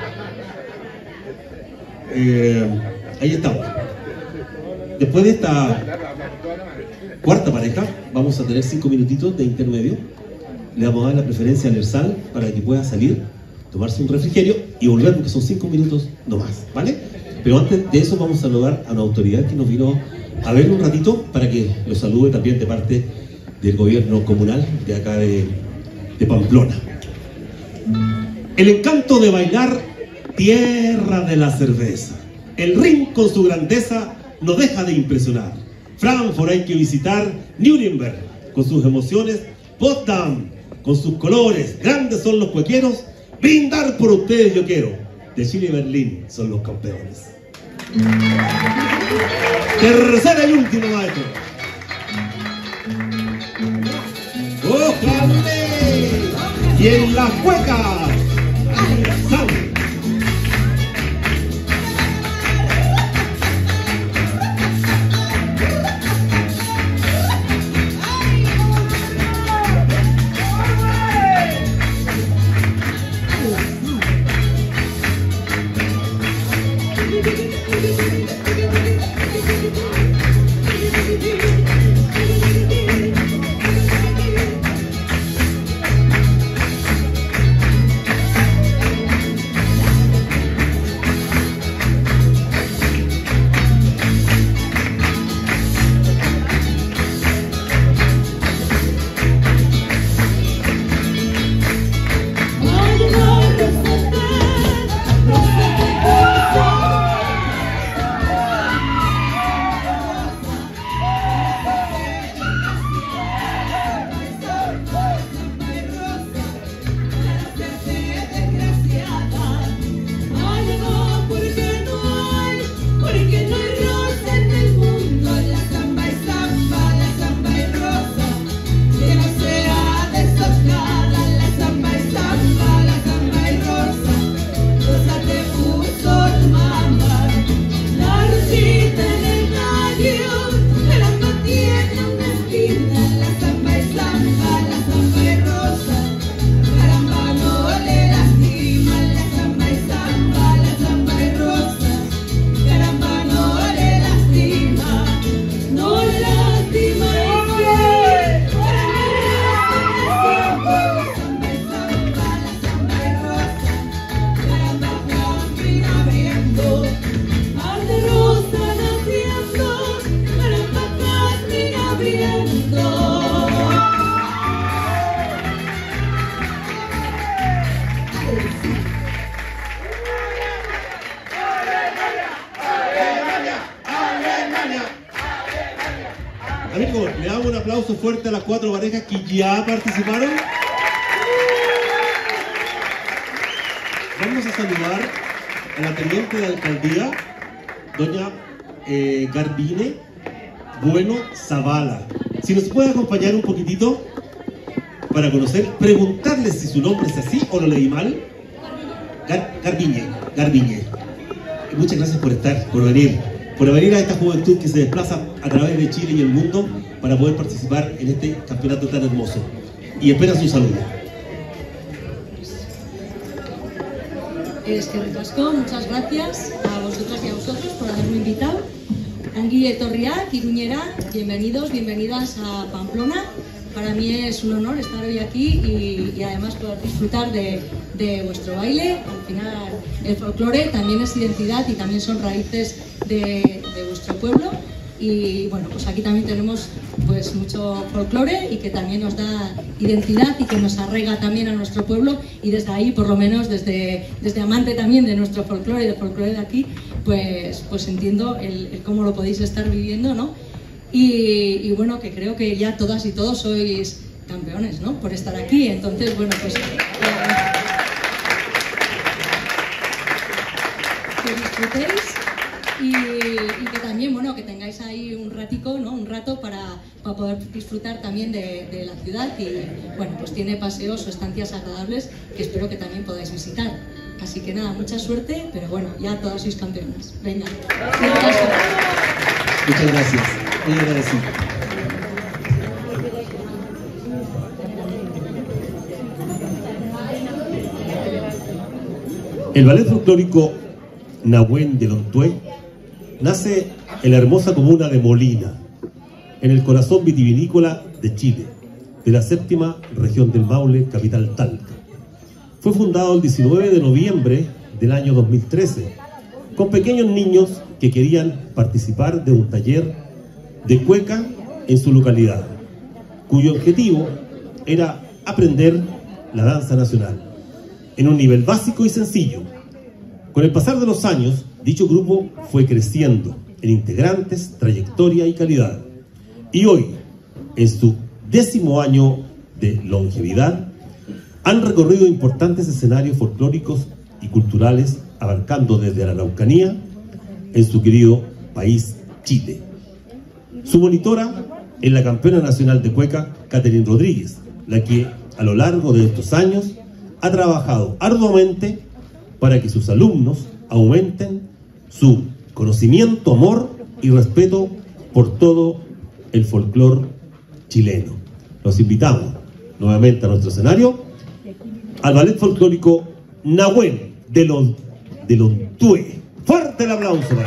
Ahí estamos. Después de esta cuarta pareja, vamos a tener 5 minutitos de intermedio. Le vamos a dar la preferencia al Ersal para que pueda salir, tomarse un refrigerio y volver, porque son 5 minutos nomás, ¿vale? Pero antes de eso vamos a saludar a una autoridad que nos vino a ver un ratito para que lo salude también de parte del gobierno comunal de acá de Pamplona. El encanto de bailar, tierra de la cerveza. El ring con su grandeza no deja de impresionar. Frankfurt hay que visitar, Nuremberg con sus emociones, Potsdam con sus colores, grandes son los cuequeros, brindar por ustedes yo quiero. De Chile y Berlín son los campeones. Tercera y última, maestro. ¡Ojalá! Y en la cueca, ¡sal! aplauso fuerte a las 4 parejas que ya participaron. Vamos a saludar a la teniente de alcaldía, doña Garbine Bueno Zavala. Si nos puede acompañar un poquitito para conocer, preguntarle si su nombre es así o lo leí mal. Garbiñe. Muchas gracias por estar, por venir a esta juventud que se desplaza a través de Chile y el mundo para poder participar en este campeonato tan hermoso. Y espera su saludo. Es que ricasco, muchas gracias a vosotras y a vosotros por haberme invitado. Angui etorriak, iruñera, bienvenidos, bienvenidas a Pamplona. Para mí es un honor estar hoy aquí y además poder disfrutar de vuestro baile. Al final el folclore también es identidad y también son raíces de vuestro pueblo. Y bueno, pues aquí también tenemos pues mucho folclore y que también nos da identidad y que nos arraiga también a nuestro pueblo, y desde ahí, por lo menos desde amante también de nuestro folclore y del folclore de aquí, pues entiendo el cómo lo podéis estar viviendo, ¿no? Y bueno, que creo que ya todas y todos sois campeones, ¿no? Por estar aquí. Entonces, bueno, pues que disfrutéis y que también, bueno, que tengáis ahí un ratico, ¿no? Un rato para poder disfrutar también de la ciudad, y bueno, pues tiene paseos o estancias agradables que espero que también podáis visitar. Así que nada, mucha suerte, pero bueno, ya todas sois campeonas. Venga. Muchas gracias. Muy agradecido. El ballet folclórico Nahuen de Lontué nace en la hermosa comuna de Molina, en el corazón vitivinícola de Chile, de la 7ª región del Maule, capital Talca. Fue fundado el 19 de noviembre del año 2013, con pequeños niños que querían participar de un taller de cueca en su localidad, cuyo objetivo era aprender la danza nacional en un nivel básico y sencillo. Con el pasar de los años, dicho grupo fue creciendo en integrantes, trayectoria y calidad, y hoy, en su 10º año de longevidad, han recorrido importantes escenarios folclóricos y culturales, abarcando desde la Araucanía en su querido país Chile. Su monitora es la campeona nacional de cueca, Catherine Rodríguez, la que a lo largo de estos años ha trabajado arduamente para que sus alumnos aumenten su conocimiento, amor y respeto por todo el folclore chileno. Los invitamos nuevamente a nuestro escenario, al ballet folclórico Nahuen de Lontué. ¡Fuerte el aplauso para él!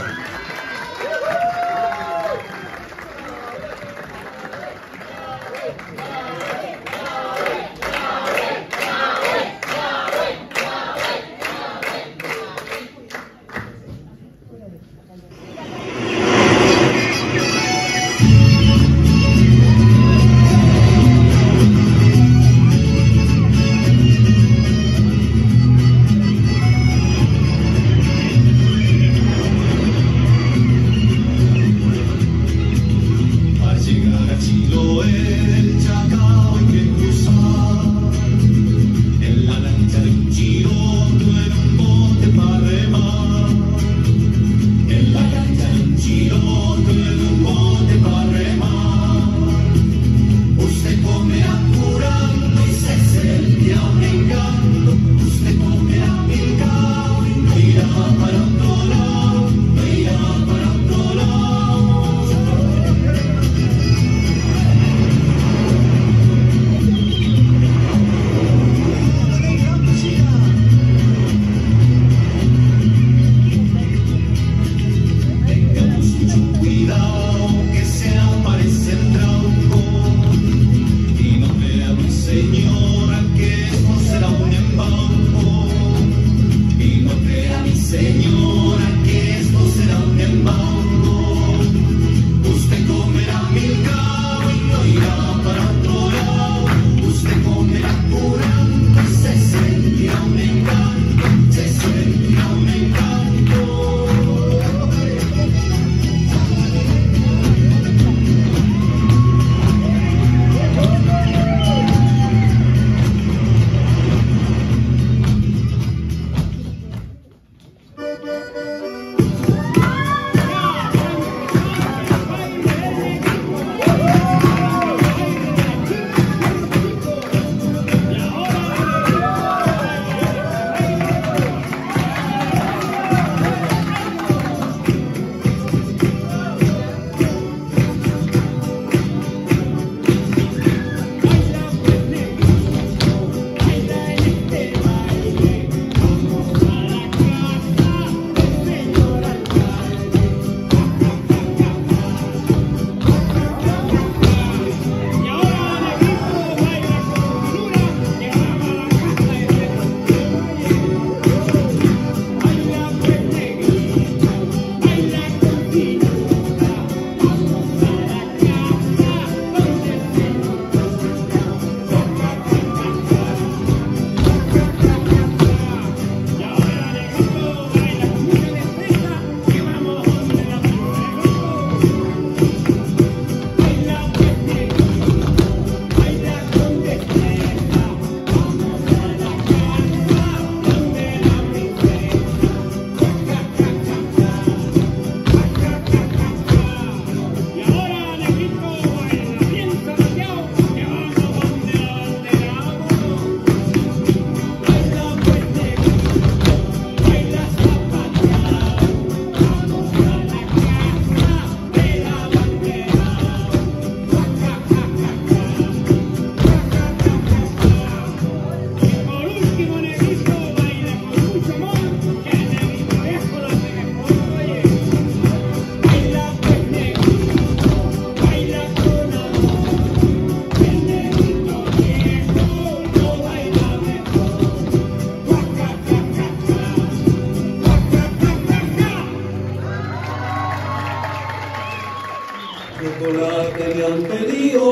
habían pedido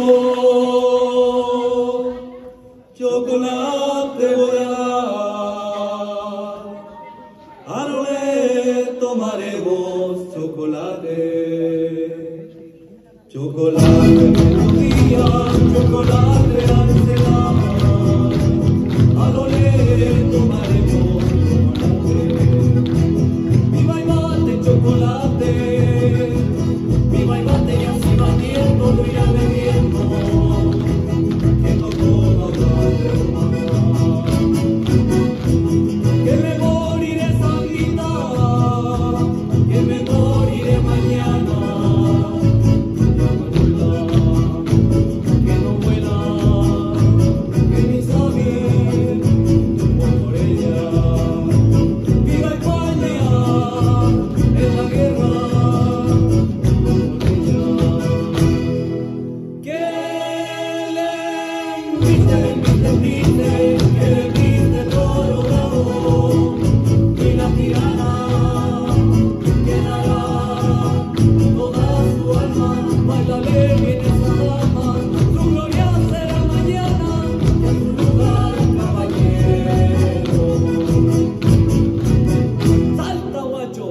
chocolate voy a dar, a no le tomaremos chocolate, chocolate mediodía, chocolate al cenar, a no le tomaremos chocolate, viva y mate chocolate, viva y mate y así batiendo, lo irá bebiendo, que no coma que me moriré esa vida, que me moriré mañana, que no vuela, que ni sabe por ella. Viva España en la guerra por ella. Que le enviste todo bravo, y la tirana quedará toda su alma, bailale bien esa dama, su gloria será mañana, en su lugar caballero. Salta guacho.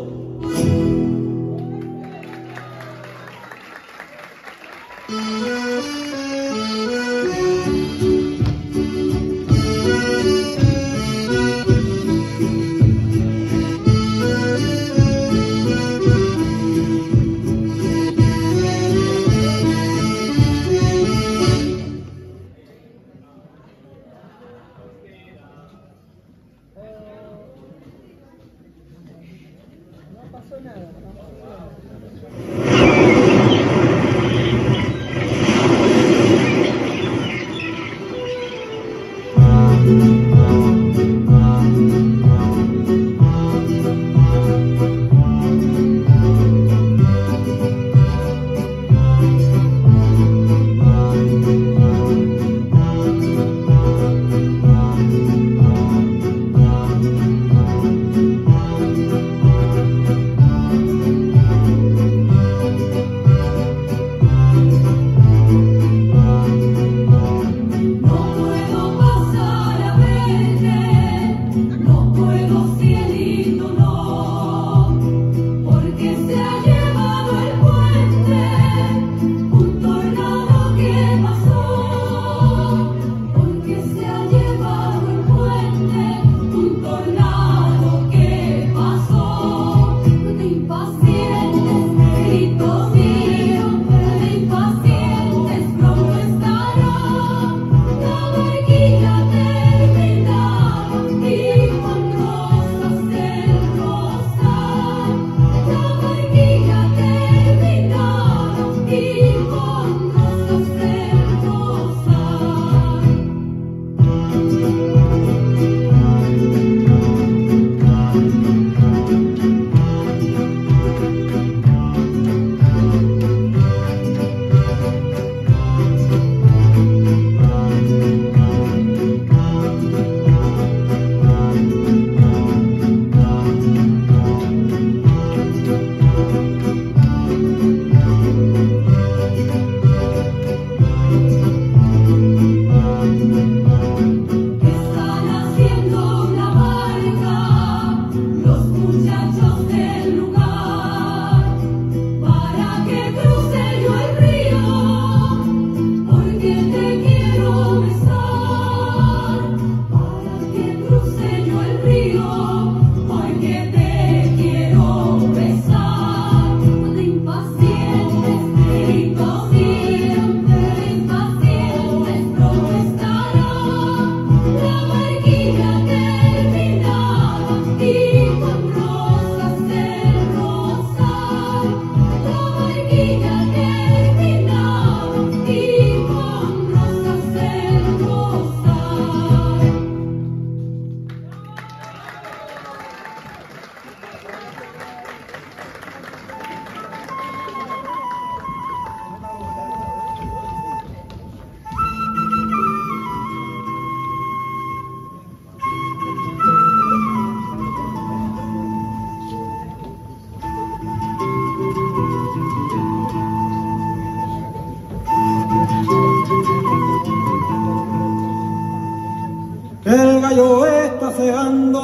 gallo está cegando,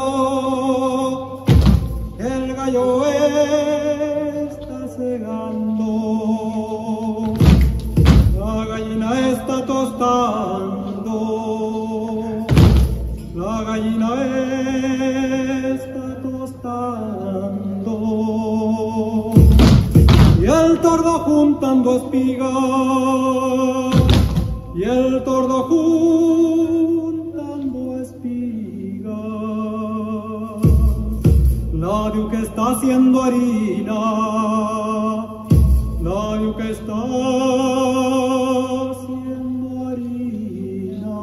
el gallo está cegando, la gallina está tostando, la gallina está tostando, y el tordo juntando espigas, y el tordo juntando espigas, la yuca está haciendo harina, la yuca está haciendo harina,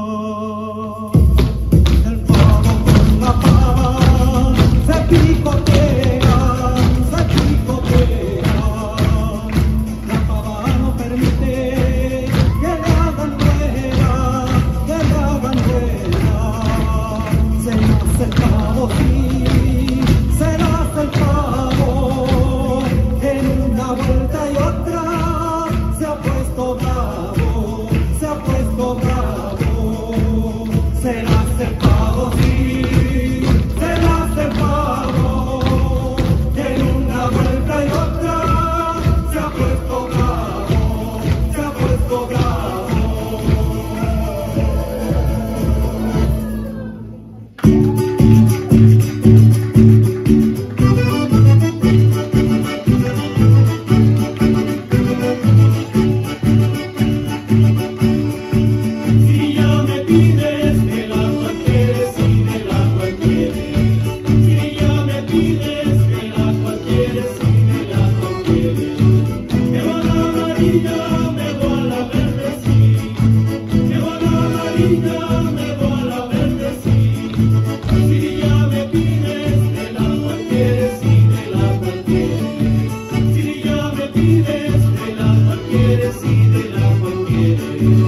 el pavo con la pava se picotea, se picotea, la pava no permite que le hagan rueda, que le hagan rueda, se nace el pavo, sí, se nace el pavo, en una vuelta y otra se ha puesto bravo, se ha puesto bravo, se nace el pavo, sí, se nace el pavo, en una vuelta y otra se ha puesto bravo, se ha puesto bravo. Si ya me pides del agua quieres y del agua quieres, si ya me pides del agua quieres y del agua quieres, me voy a la amarilla, me voy a la verde, sí, me voy a la amarilla, me voy a la verde, sí, si ya me pides del agua quieres y del agua quieres, si ya me pides del agua quieres y del agua quieres.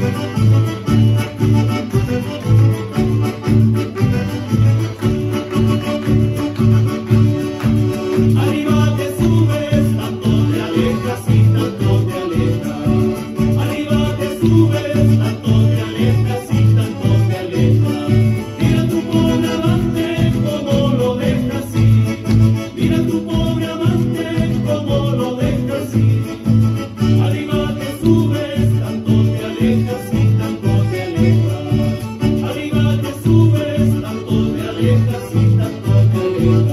Arriba te subes, tanto te alejas y tanto te alejas. Arriba te subes, tanto te alejas y tanto te alejas. Mira tu pobre amante como lo dejas ir. Mira tu pobre amante como lo dejas ir. Arriba te subes, tanto te alejas y tanto te alejas. Arriba te subes, tanto te alejas y tanto te alejas.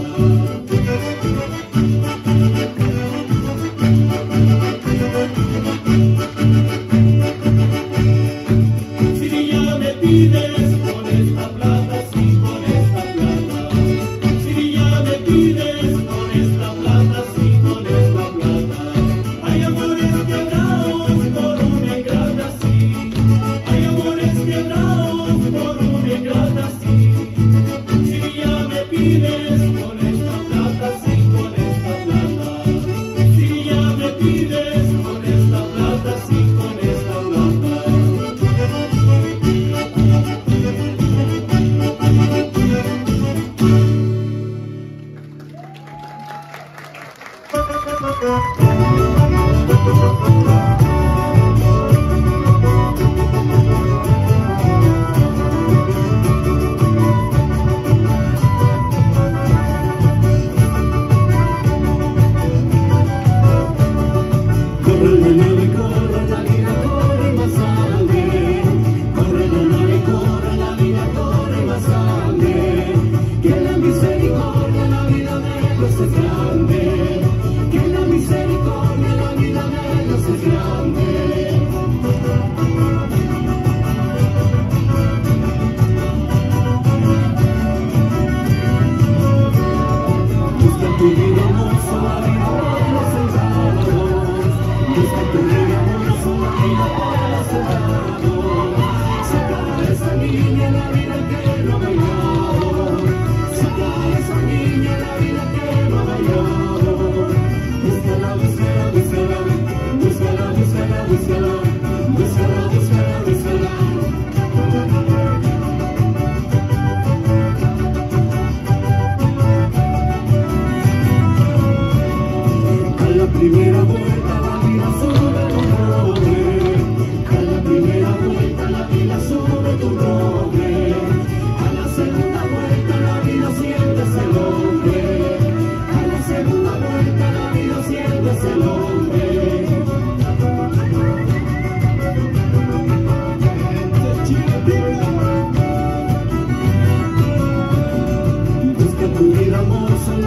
Si ya me pides con esta plata, sí, con esta plata. Si ya me pides con esta plata, sí, con esta plata. Hay amores quebrados por una ingrata, sí. Hay amores quebrados por una ingrata, sí. Si ya me pides con esta plata, sí, con esta plata. Si ya me pides con esta plata, sí, con esta plata.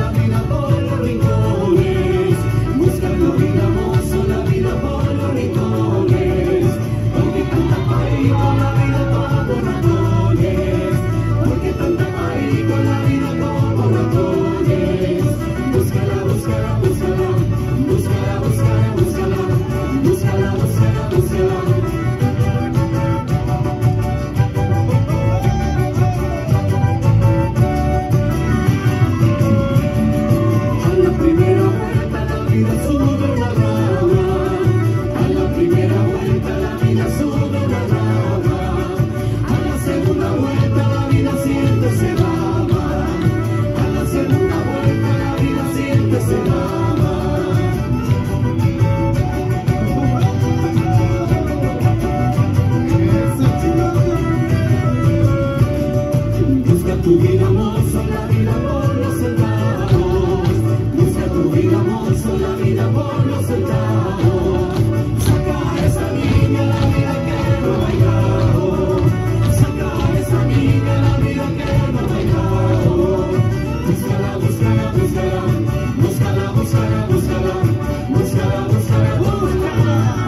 la vida por los rincones. Busca tu vida, mozo, la vida por los rincones. Porque tanta país con la vida por ratones. Porque tanta país con la vida por ratones. Búscala, búscala, búscala. Búscala, búscala, búscala. Búscala, búscala, búscala. Tu vida, mozo, la vida por los centavos. Busca tu vida, mozo, la vida por los centavos. Saca a esa niña la vida que no ha bailado. Saca a esa niña la vida que no ha bailado. Búscala, búscala, búscala. Búscala, búscala, búscala. Búscala, búscala, búscala.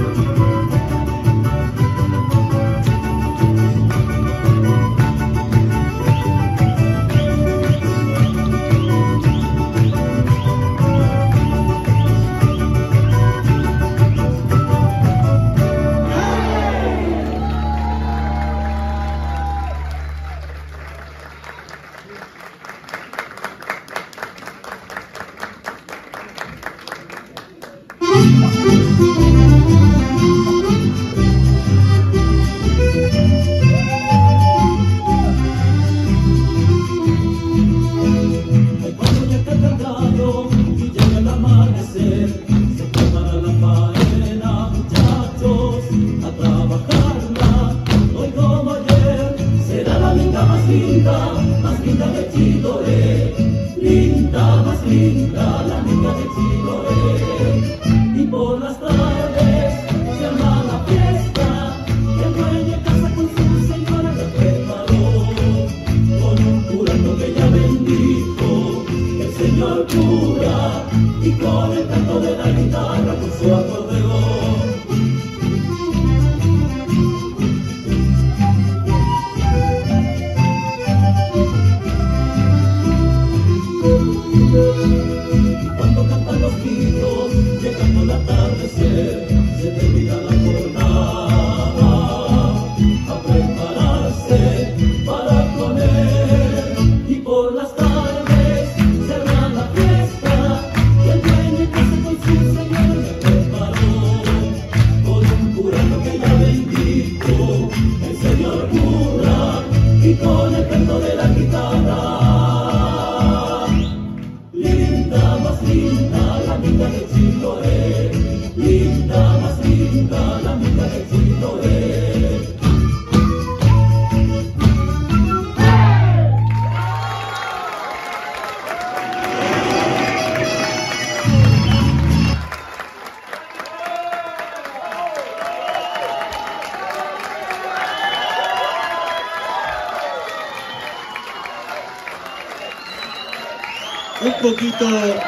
Un poquito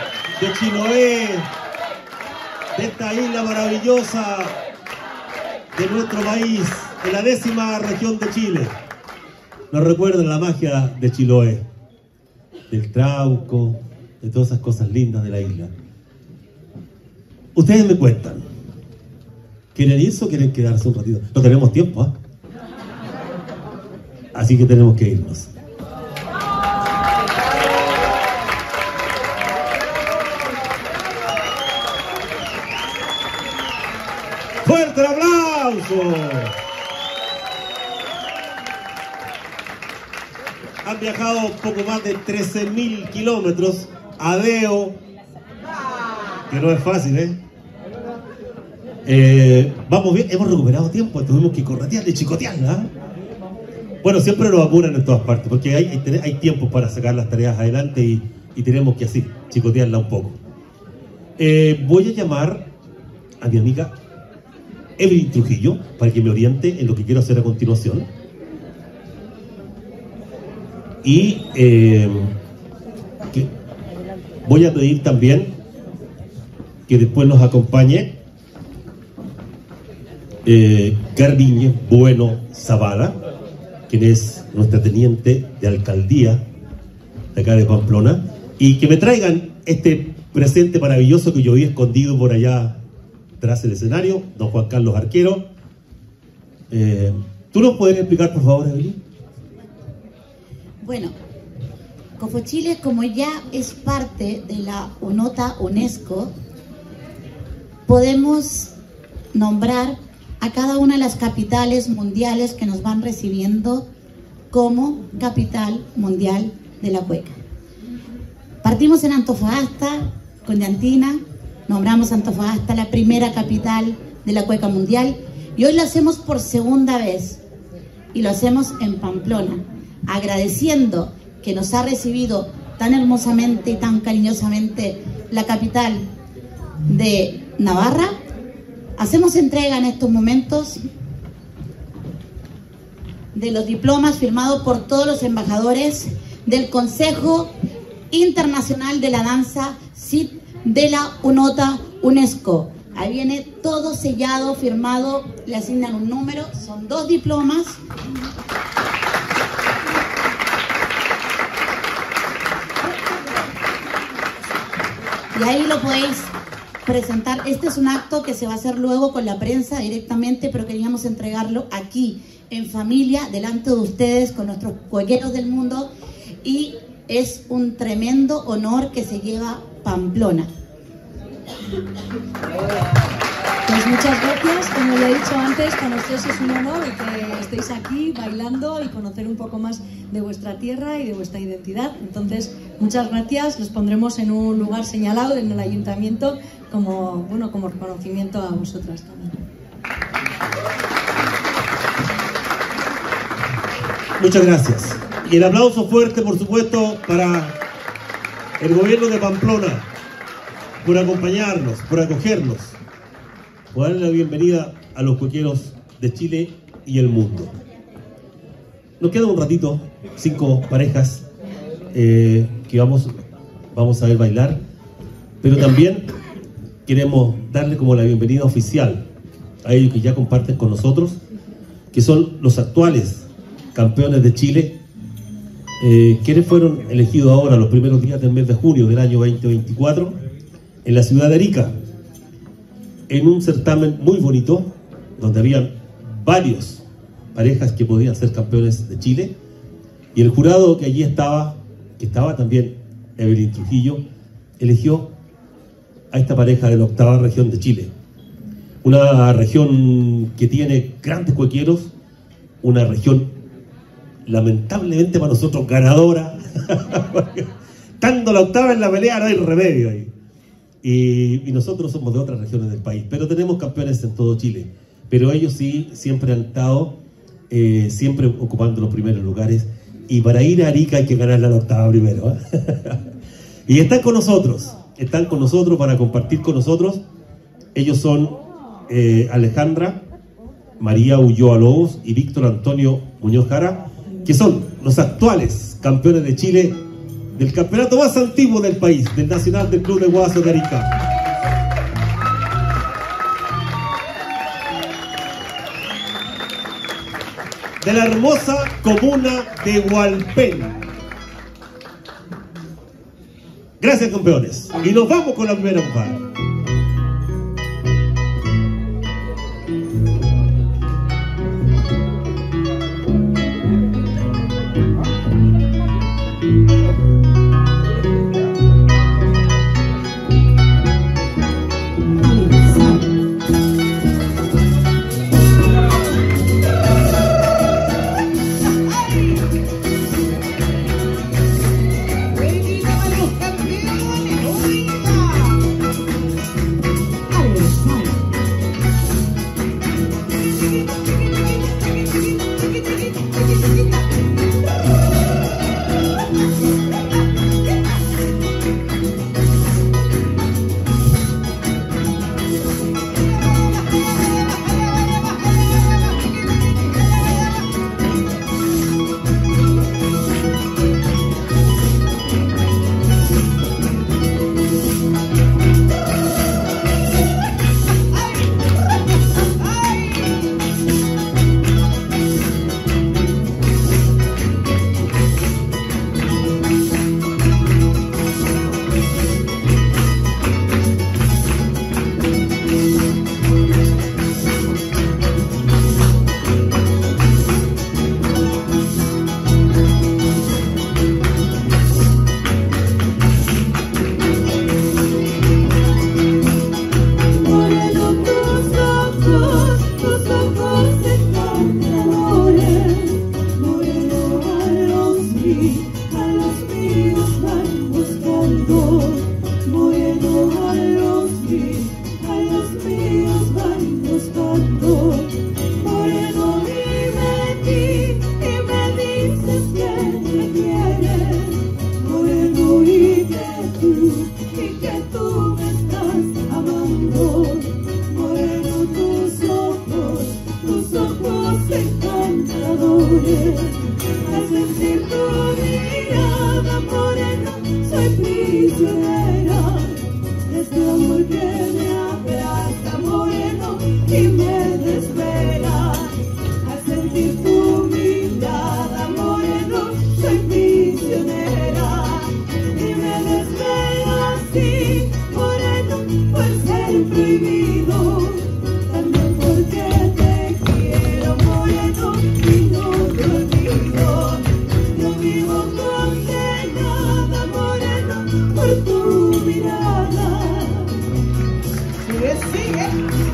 de Chiloé, de esta isla maravillosa de nuestro país, de la 10ª región de Chile. Nos recuerda la magia de Chiloé, del Trauco, de todas esas cosas lindas de la isla. Ustedes me cuentan, ¿quieren irse o quieren quedarse un ratito? No tenemos tiempo, ¿eh? Así que tenemos que irnos. ¡Fuerte el aplauso! Han viajado poco más de 13.000 kilómetros a deo, que no es fácil, vamos bien, hemos recuperado tiempo, tuvimos que corretearla y chicotearla. Bueno, siempre nos apuran en todas partes, porque hay tiempo para sacar las tareas adelante y tenemos que así, chicotearla un poco. Voy a llamar a mi amiga Evelyn Trujillo para que me oriente en lo que quiero hacer a continuación. Y Voy a pedir también que después nos acompañe Garbiñe Bueno Zavala, quien es nuestra teniente de alcaldía de acá de Pamplona, y que me traigan este presente maravilloso que yo vi escondido por allá tras el escenario, don Juan Carlos Arquero. ¿Tú nos puedes explicar, por favor, Evelyn? Bueno, Cofochile, como ya es parte de la nota UNESCO, podemos nombrar a cada una de las capitales mundiales que nos van recibiendo como capital mundial de la cueca. Partimos en Antofagasta, con Llantina, nombramos Antofagasta la primera capital de la cueca mundial, y hoy lo hacemos por segunda vez, y lo hacemos en Pamplona, agradeciendo que nos ha recibido tan hermosamente y tan cariñosamente la capital de Navarra. Hacemos entrega en estos momentos de los diplomas firmados por todos los embajadores del Consejo Internacional de la Danza CID de la UNOTA UNESCO. Ahí viene todo sellado, firmado, le asignan un número, son 2 diplomas. Y ahí lo podéis presentar. Este es un acto que se va a hacer luego con la prensa directamente, pero queríamos entregarlo aquí, en familia, delante de ustedes, con nuestros cuequeros del mundo, y es un tremendo honor que se lleva Pamplona. Pues muchas gracias, como le he dicho antes, para nosotros es un honor que estéis aquí bailando y conocer un poco más de vuestra tierra y de vuestra identidad. Entonces, muchas gracias, los pondremos en un lugar señalado en el ayuntamiento como, bueno, como reconocimiento a vosotras también. Muchas gracias. Y el aplauso fuerte, por supuesto, para el gobierno de Pamplona, por acompañarnos, por acogernos, por darle la bienvenida a los cuequeros de Chile y el mundo. Nos queda un ratito, 5 parejas que vamos a ver bailar, pero también queremos darle como la bienvenida oficial a ellos que ya comparten con nosotros, que son los actuales campeones de Chile, quienes fueron elegidos ahora los primeros días del mes de junio del año 2024 en la ciudad de Arica, en un certamen muy bonito, donde habían varios parejas que podían ser campeones de Chile, y el jurado que allí estaba, que estaba también Evelyn Trujillo, eligió a esta pareja de la 8ª región de Chile, una región que tiene grandes cuequeros, una región lamentablemente para nosotros ganadora, estando la 8ª en la pelea no hay remedio ahí. Y nosotros somos de otras regiones del país, pero tenemos campeones en todo Chile. Pero ellos sí siempre han estado siempre ocupando los primeros lugares, y para ir a Arica hay que ganar la 8ª primero, ¿eh? Y están con nosotros para compartir con nosotros. Ellos son Alejandra María Ulloa Lobos y Víctor Antonio Muñoz Jara, que son los actuales campeones de Chile del campeonato más antiguo del país, del Nacional del Club de Guasos de Arica. De la hermosa comuna de Hualpén. Gracias, campeones. Y nos vamos con la primera compadre. por tu mirada. Sigue, sigue.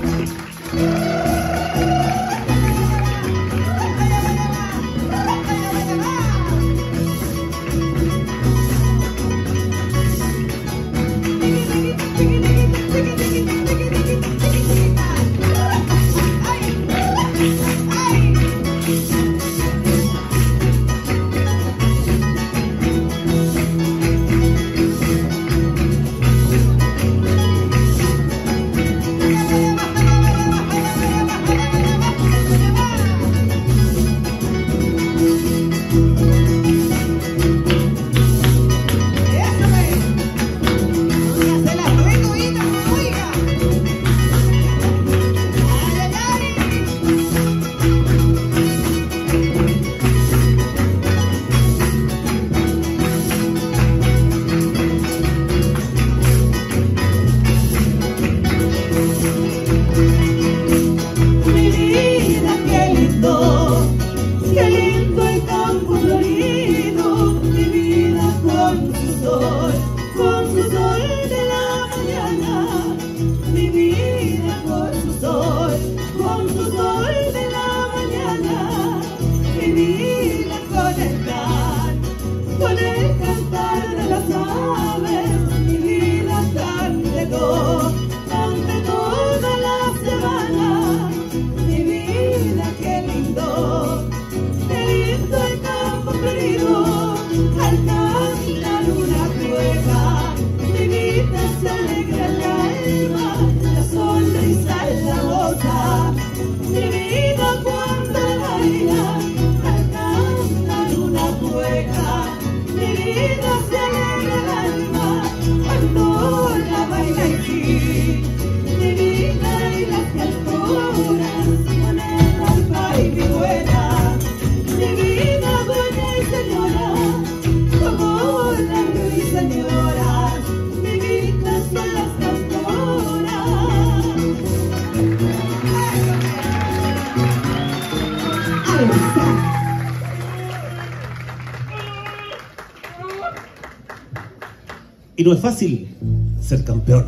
Y no es fácil ser campeón.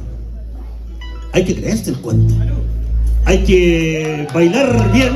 Hay que creerse el cuento. Hay que bailar bien.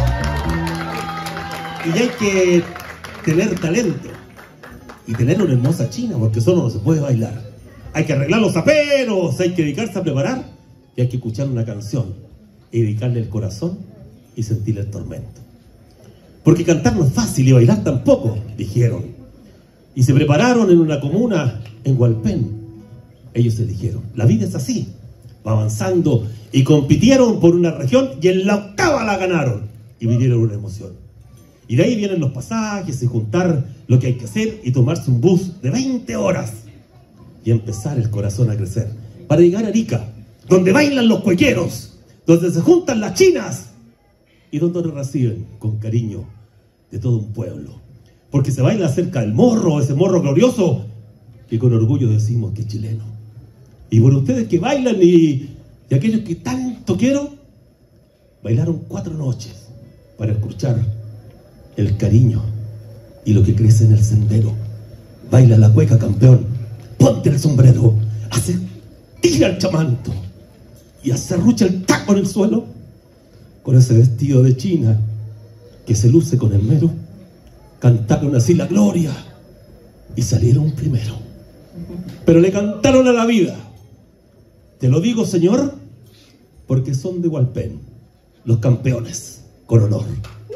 Y hay que tener talento. Y tener una hermosa china, porque solo no se puede bailar. Hay que arreglar los aperos, hay que dedicarse a preparar. Y hay que escuchar una canción y dedicarle el corazón y sentir el tormento. Porque cantar no es fácil y bailar tampoco, dijeron. Y se prepararon en una comuna en Hualpén. Ellos se dijeron, la vida es así, va avanzando, y compitieron por una región y en la octava la ganaron y vivieron una emoción. Y de ahí vienen los pasajes y juntar lo que hay que hacer y tomarse un bus de 20 horas y empezar el corazón a crecer para llegar a Arica, donde bailan los cuequeros, donde se juntan las chinas y donde nos reciben con cariño de todo un pueblo. Porque se baila cerca del morro, ese morro glorioso, que con orgullo decimos que es chileno. Y por ustedes que bailan y aquellos que tanto quiero, bailaron 4 noches para escuchar el cariño y lo que crece en el sendero. Baila la cueca, campeón, ponte el sombrero, tira el chamanto y acerrucha el taco en el suelo con ese vestido de china que se luce con el mero. Cantaron así la gloria y salieron primero. Pero le cantaron a la vida. Te lo digo, señor, porque son de Hualpén, los campeones, con honor.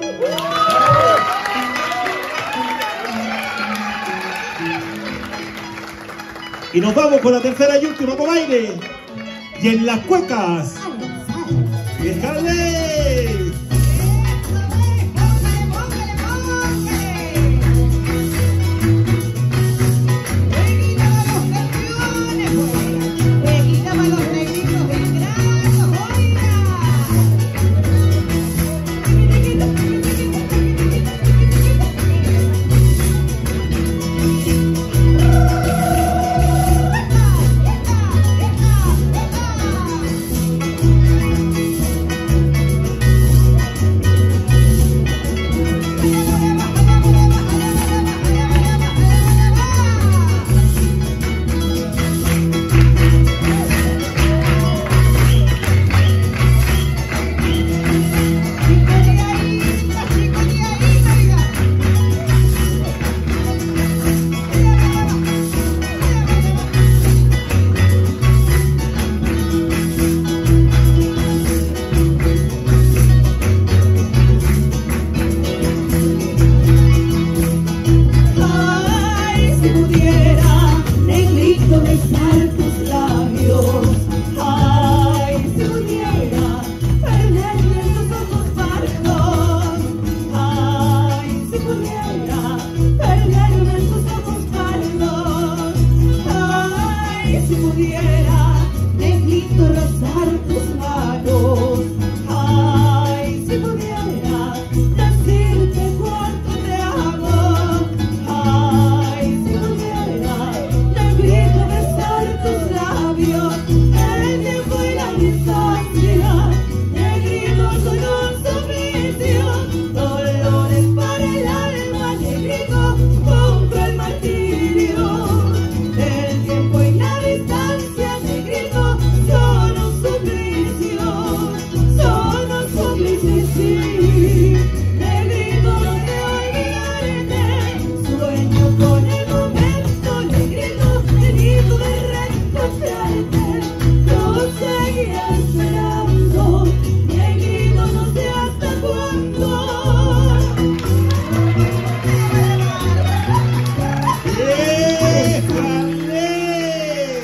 Y nos vamos con la tercera y última con aire. Y en las cuecas, ¡déjale! besar tus labios. Ay, si pudiera perderme en tus ojos pardos. Ay, si pudiera perderme en tus ojos pardos. Ay, si pudiera negrito rozar tus manos. Ay, si pudiera decirte cuánto te amo. Ay, si pudiera negrito besar tus labios. El tiempo y la distancia, negrito con un suplicio. Dolores para el alma, negrito, compro el martirio. El tiempo y la distancia, negrito, son un suplicio. Son un suplicio, sí. Negrito, no te olvidarte. Sueño con el momento, negrito, negrito de reencontrarte. Yo seguiré esperando, negrito, no sé hasta cuándo. ¡Déjale!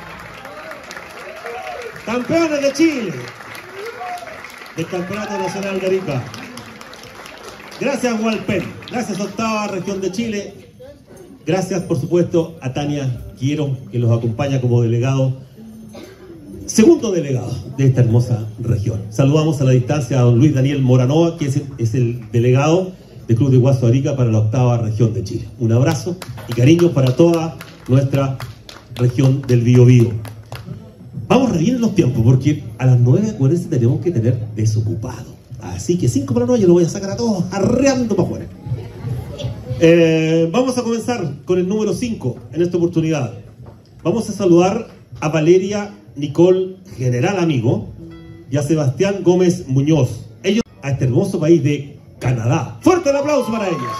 Campeones de Chile del Campeonato Nacional de Arica. Gracias, Hualpén. Gracias, Octava Región de Chile. Gracias, por supuesto, a Tania Quiero, que los acompaña como delegado, segundo delegado de esta hermosa región. Saludamos a la distancia a don Luis Daniel Moranova, que es el delegado del Club de Guaso Arica para la Octava Región de Chile. Un abrazo y cariño para toda nuestra región del Biobío. Vamos a reír los tiempos, porque a las 9, acuérdense, tenemos que tener desocupado. Así que 5 para la 9 yo lo voy a sacar a todos arreando para afuera. Vamos a comenzar con el número 5 en esta oportunidad. Vamos a saludar a Valeria Nicole General Amigo y a Sebastián Gómez Muñoz. Ellos a este hermoso país de Canadá. ¡Fuerte el aplauso para ellos!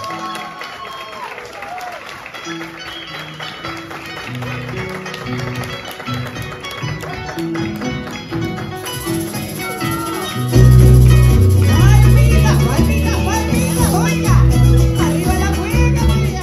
Palmita, palmita, palmita, oiga, arriba la cueca, oiga.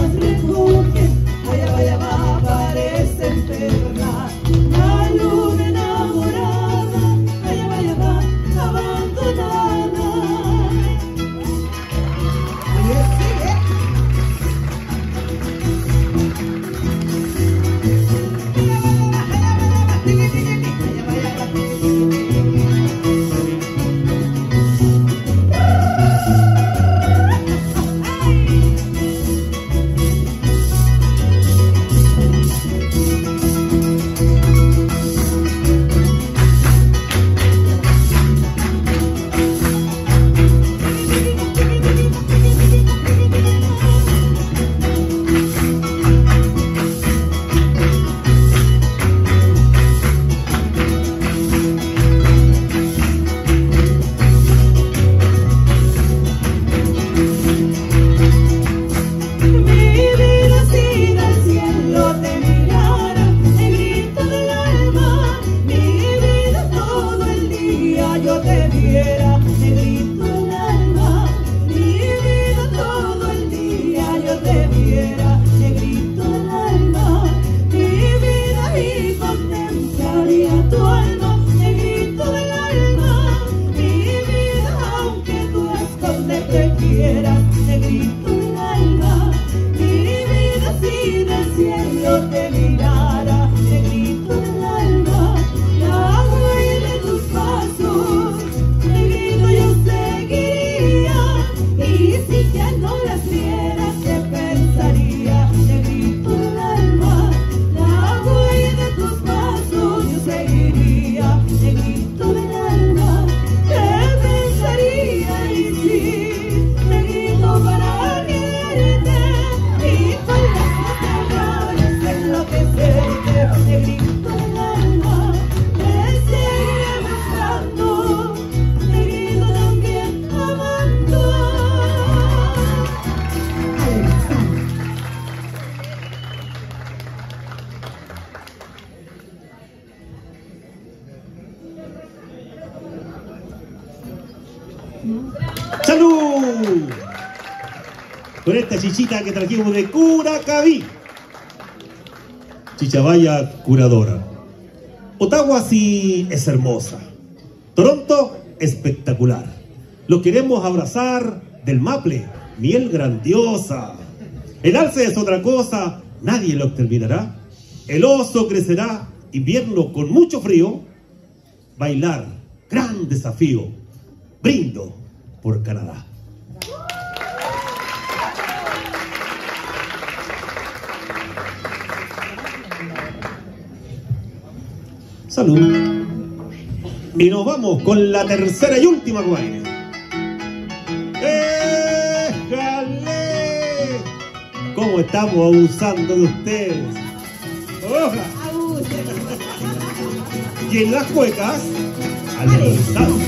La luna con esta chichita que trajimos de Curacaví. Chichabaya curadora. Ottawa sí es hermosa. Toronto espectacular. Lo queremos abrazar del maple, miel grandiosa. El alce es otra cosa, nadie lo exterminará. El oso crecerá, invierno con mucho frío. Bailar, gran desafío. Brindo por Canadá. Salud. Y nos vamos con la tercera y última, compadre. ¡Éjale! ¿Cómo estamos abusando de ustedes? ¡Oja! Y en las cuecas, al resultado.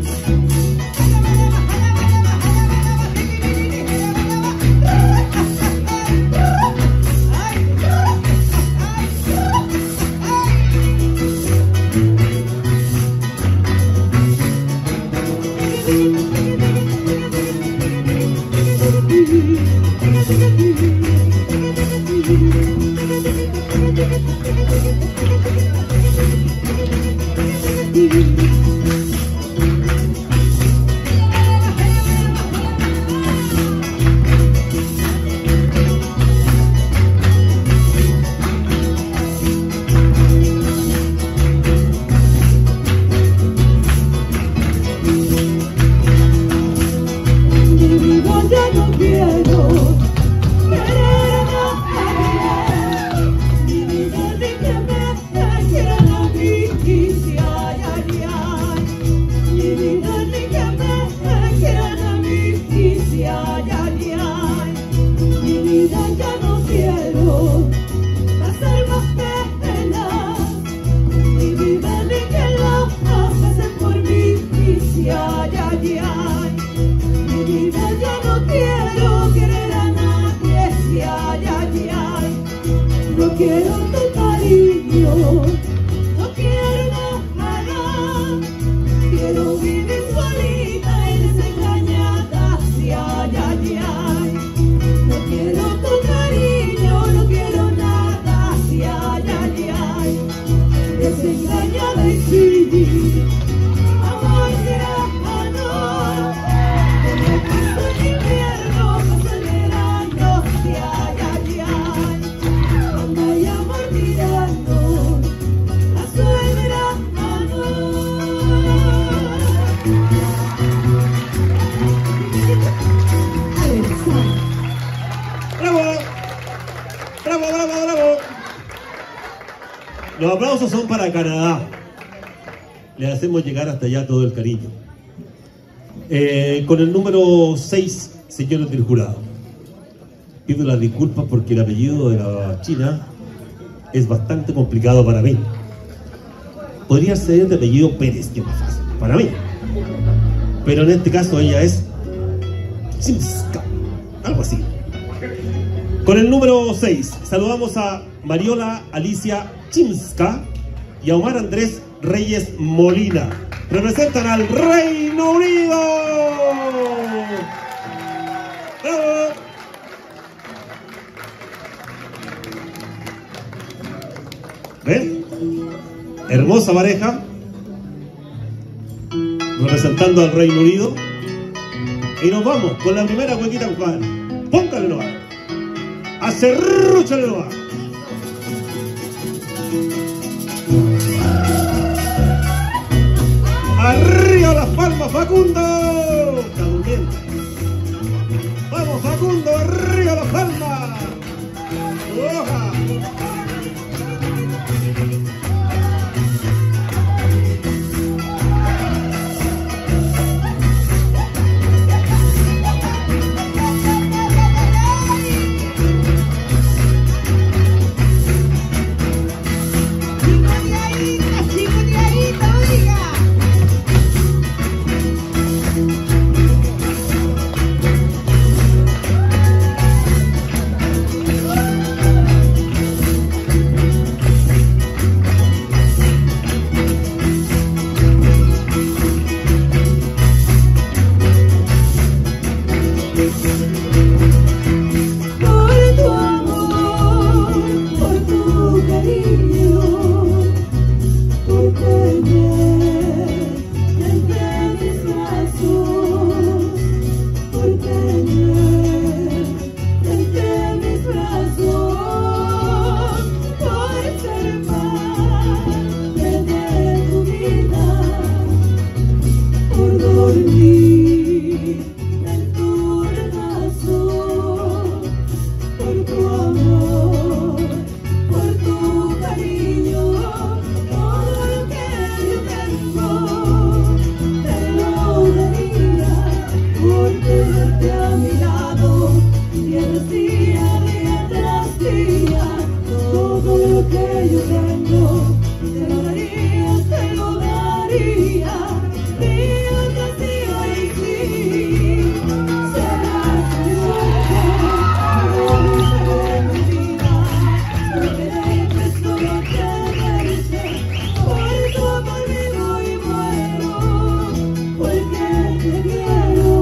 Los aplausos son para Canadá. Le hacemos llegar hasta allá todo el cariño. Con el número 6, señores del jurado. Pido las disculpas porque el apellido de la china es bastante complicado para mí. Podría ser de apellido Pérez, que es más fácil para mí. Pero en este caso ella es Chimska, algo así. Con el número 6, saludamos a Mariola Alicia Chimska y a Omar Andrés Reyes Molina. Representan al Reino Unido. ¡Bravo! ¿Ven? Hermosa pareja representando al Reino Unido. Y nos vamos con la primera huequita, compadre. Póngale nomás. Acerrúchale nomás. Arriba las palmas, Facundo. Está durmiendo. Vamos, Facundo, arriba las palmas. ¡Oja! yo tengo, te lo daría, te lo daría. Mío vacío y sí, serás mi mujer, mi vida. No quererte, solo quererte. Por eso por vivo y muero, porque te quiero.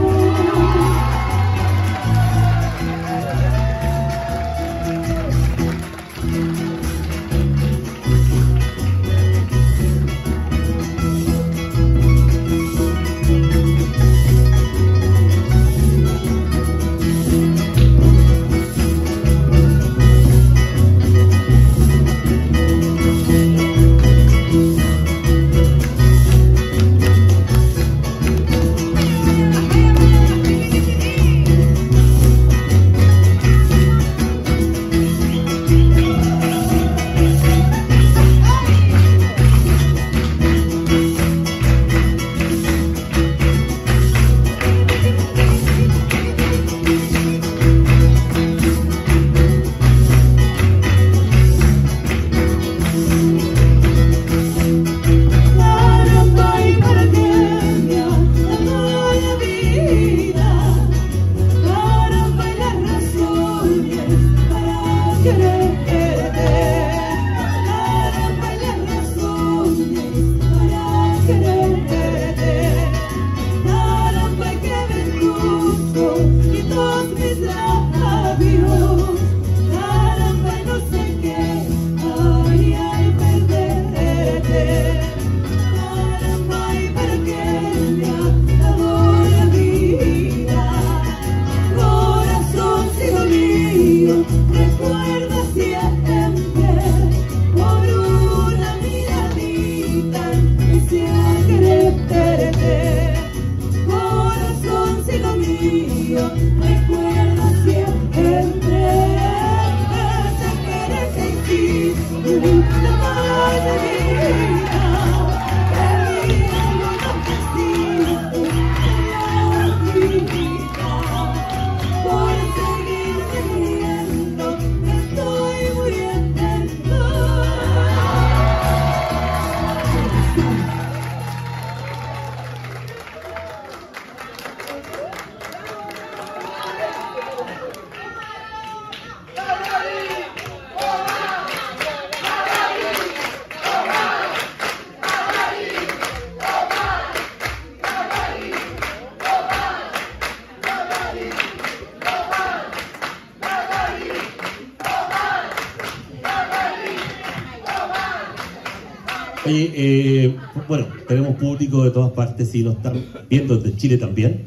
Oye, bueno, tenemos público de todas partes y nos están viendo desde Chile también.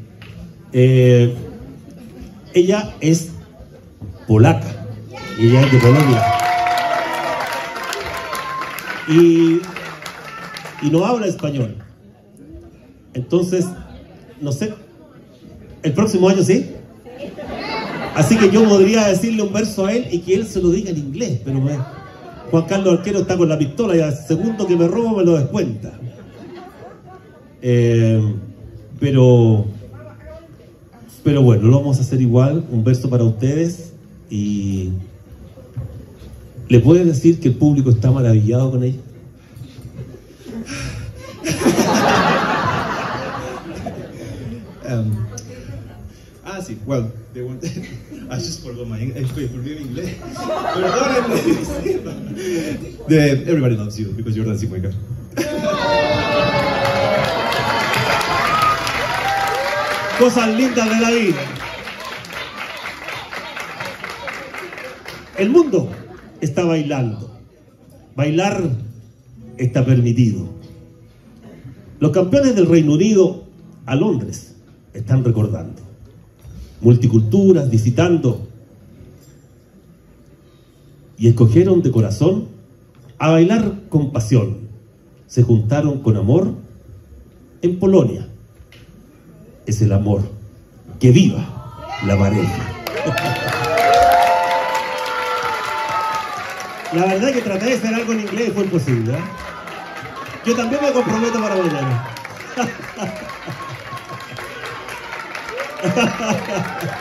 Ella es polaca, ella es de Polonia. Y no habla español. Entonces, no sé, ¿el próximo año sí? Así que yo podría decirle un verso a él y que él se lo diga en inglés, pero Juan Carlos Arquero está con la pistola y al segundo que me robo me lo descuenta. Pero bueno, lo vamos a hacer igual, un verso para ustedes. Y ¿le puedes decir que el público está maravillado con ella? Sí, well, they want. I just forgot my English. Everybody loves you because you're dancing maker. Cosas lindas de la vida. El mundo está bailando. Bailar está permitido. Los campeones del Reino Unido a Londres están recordando. Multiculturas visitando. Y escogieron de corazón a bailar con pasión. Se juntaron con amor en Polonia. Es el amor. ¡Que viva la pareja! La verdad que traté de hacer algo en inglés y fue imposible, ¿eh? Yo también me comprometo para bailar.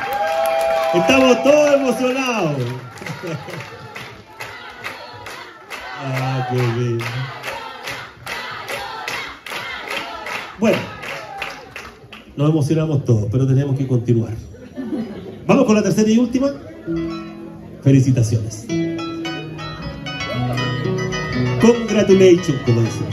Estamos todos emocionados. Ah, qué bien. Bueno, nos emocionamos todos, pero tenemos que continuar. Vamos con la tercera y última. Felicitaciones. Congratulations, como dicen.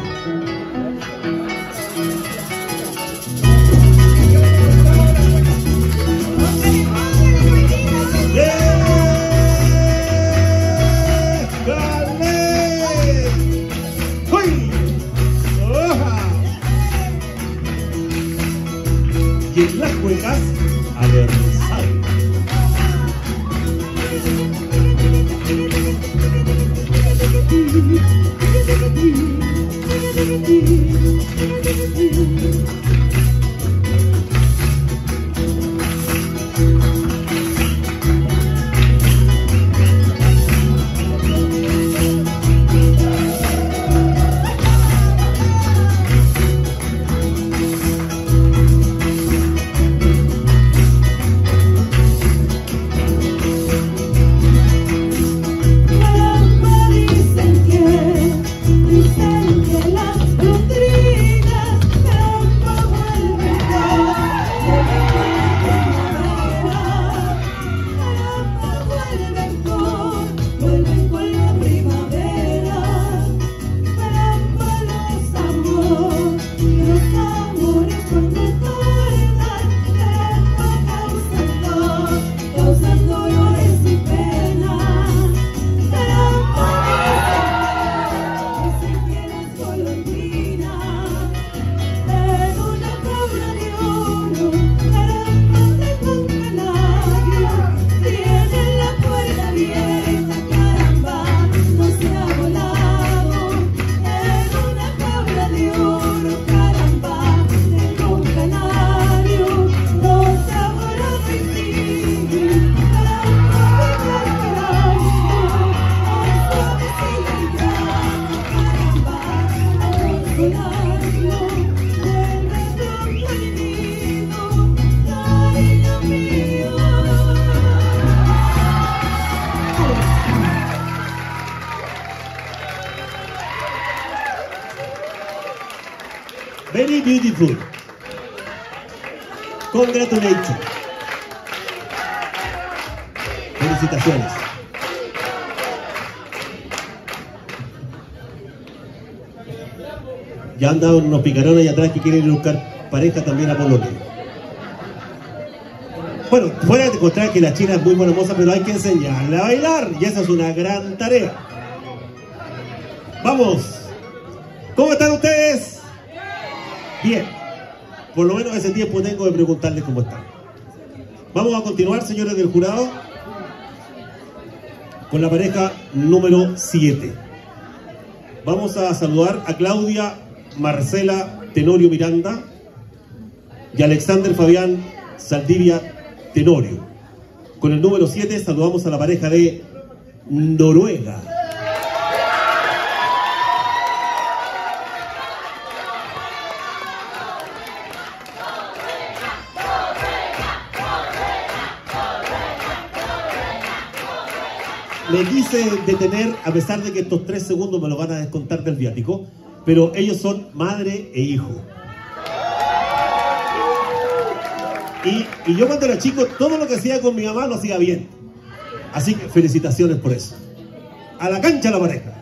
Y en las cuecas, Alerrizal. Very beautiful. Congratulations. Felicitaciones. Ya han dado unos picarones ahí atrás que quieren ir a buscar pareja también a Polonia. Bueno, fuera de encontrar que la china es muy buena moza, pero hay que enseñarle a bailar. Y esa es una gran tarea. Vamos. ¿Cómo están ustedes? Bien. Por lo menos ese tiempo tengo de preguntarles cómo están. Vamos a continuar, señores del jurado, con la pareja número 7. Vamos a saludar a Claudia Marcela Tenorio Miranda y Alexander Fabián Saldivia Tenorio. Con el número 7 saludamos a la pareja de Noruega. Me quise detener, a pesar de que estos 3 segundos me lo van a descontar del viático, pero ellos son madre e hijo. Y yo cuando era chico, todo lo que hacía con mi mamá lo hacía bien. Así que felicitaciones por eso. A la cancha la pareja.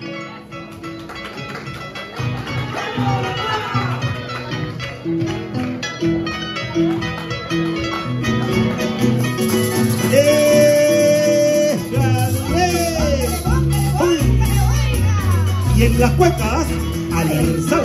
Y en las cuecas, Alerrizal.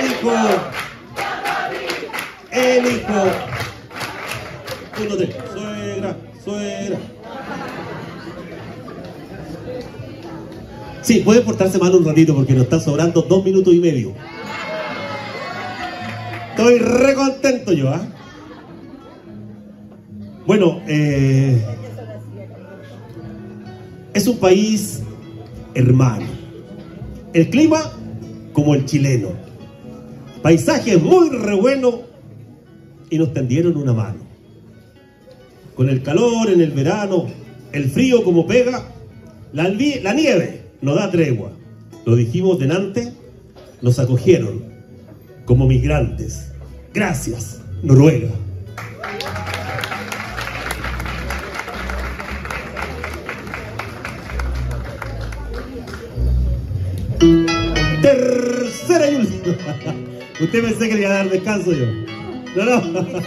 El hijo. 1, 3. Suegra. Sí, puede portarse mal un ratito porque nos está sobrando 2 minutos y medio. Estoy re contento yo, ¿ah? Bueno, es un país hermano. El clima como el chileno. Paisaje muy re bueno y nos tendieron una mano. Con el calor en el verano, el frío como pega, la nieve no da tregua. Lo dijimos delante, nos acogieron como migrantes. Gracias, Noruega. Tercera y última. Usted pensé que le iba a dar descanso yo. No.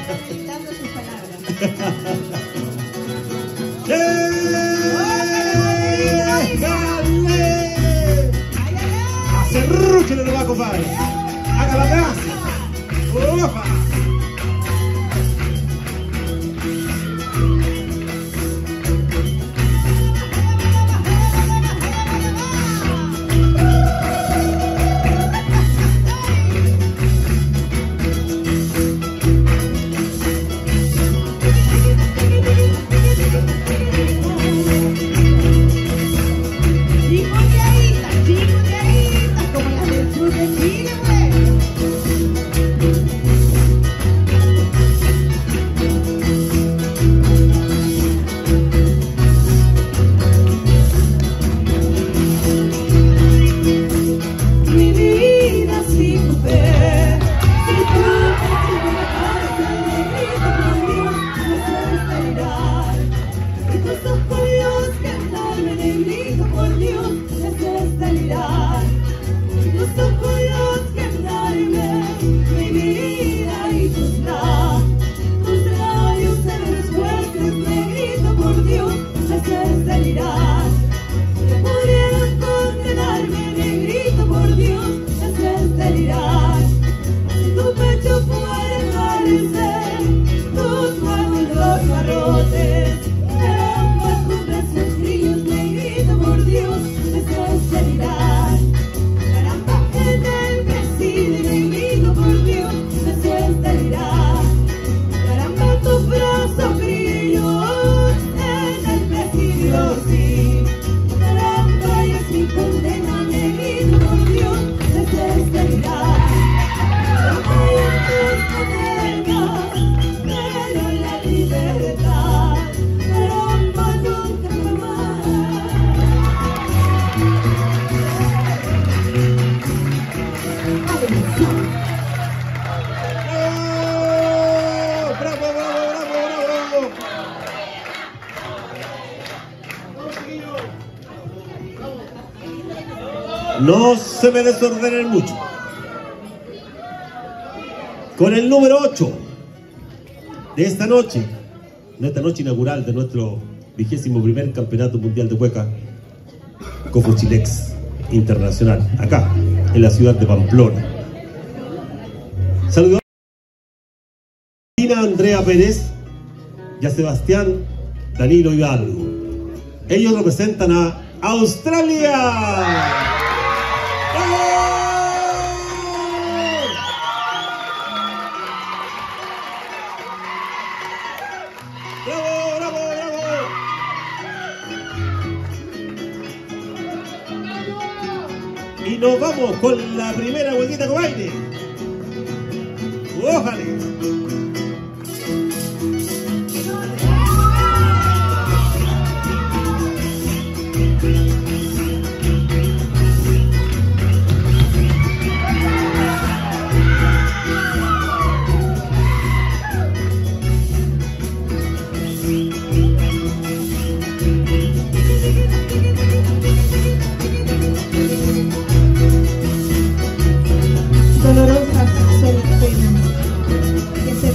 Acerrúchele nomás, compadre. Haga la gracia. ¡Ufa! como las del sur de Chile, güey. No se me desordenen mucho. Con el número 8 de esta noche inaugural de nuestro 21º Campeonato Mundial de Cueca, Cofochilex Internacional, acá, en la ciudad de Pamplona. Saludamos a Andrea Pérez y a Sebastián Danilo Hidalgo. Ellos representan a Australia. Y nos vamos con la primera huequita con baile. ¡Ojalá! Dolorosas son las penas que se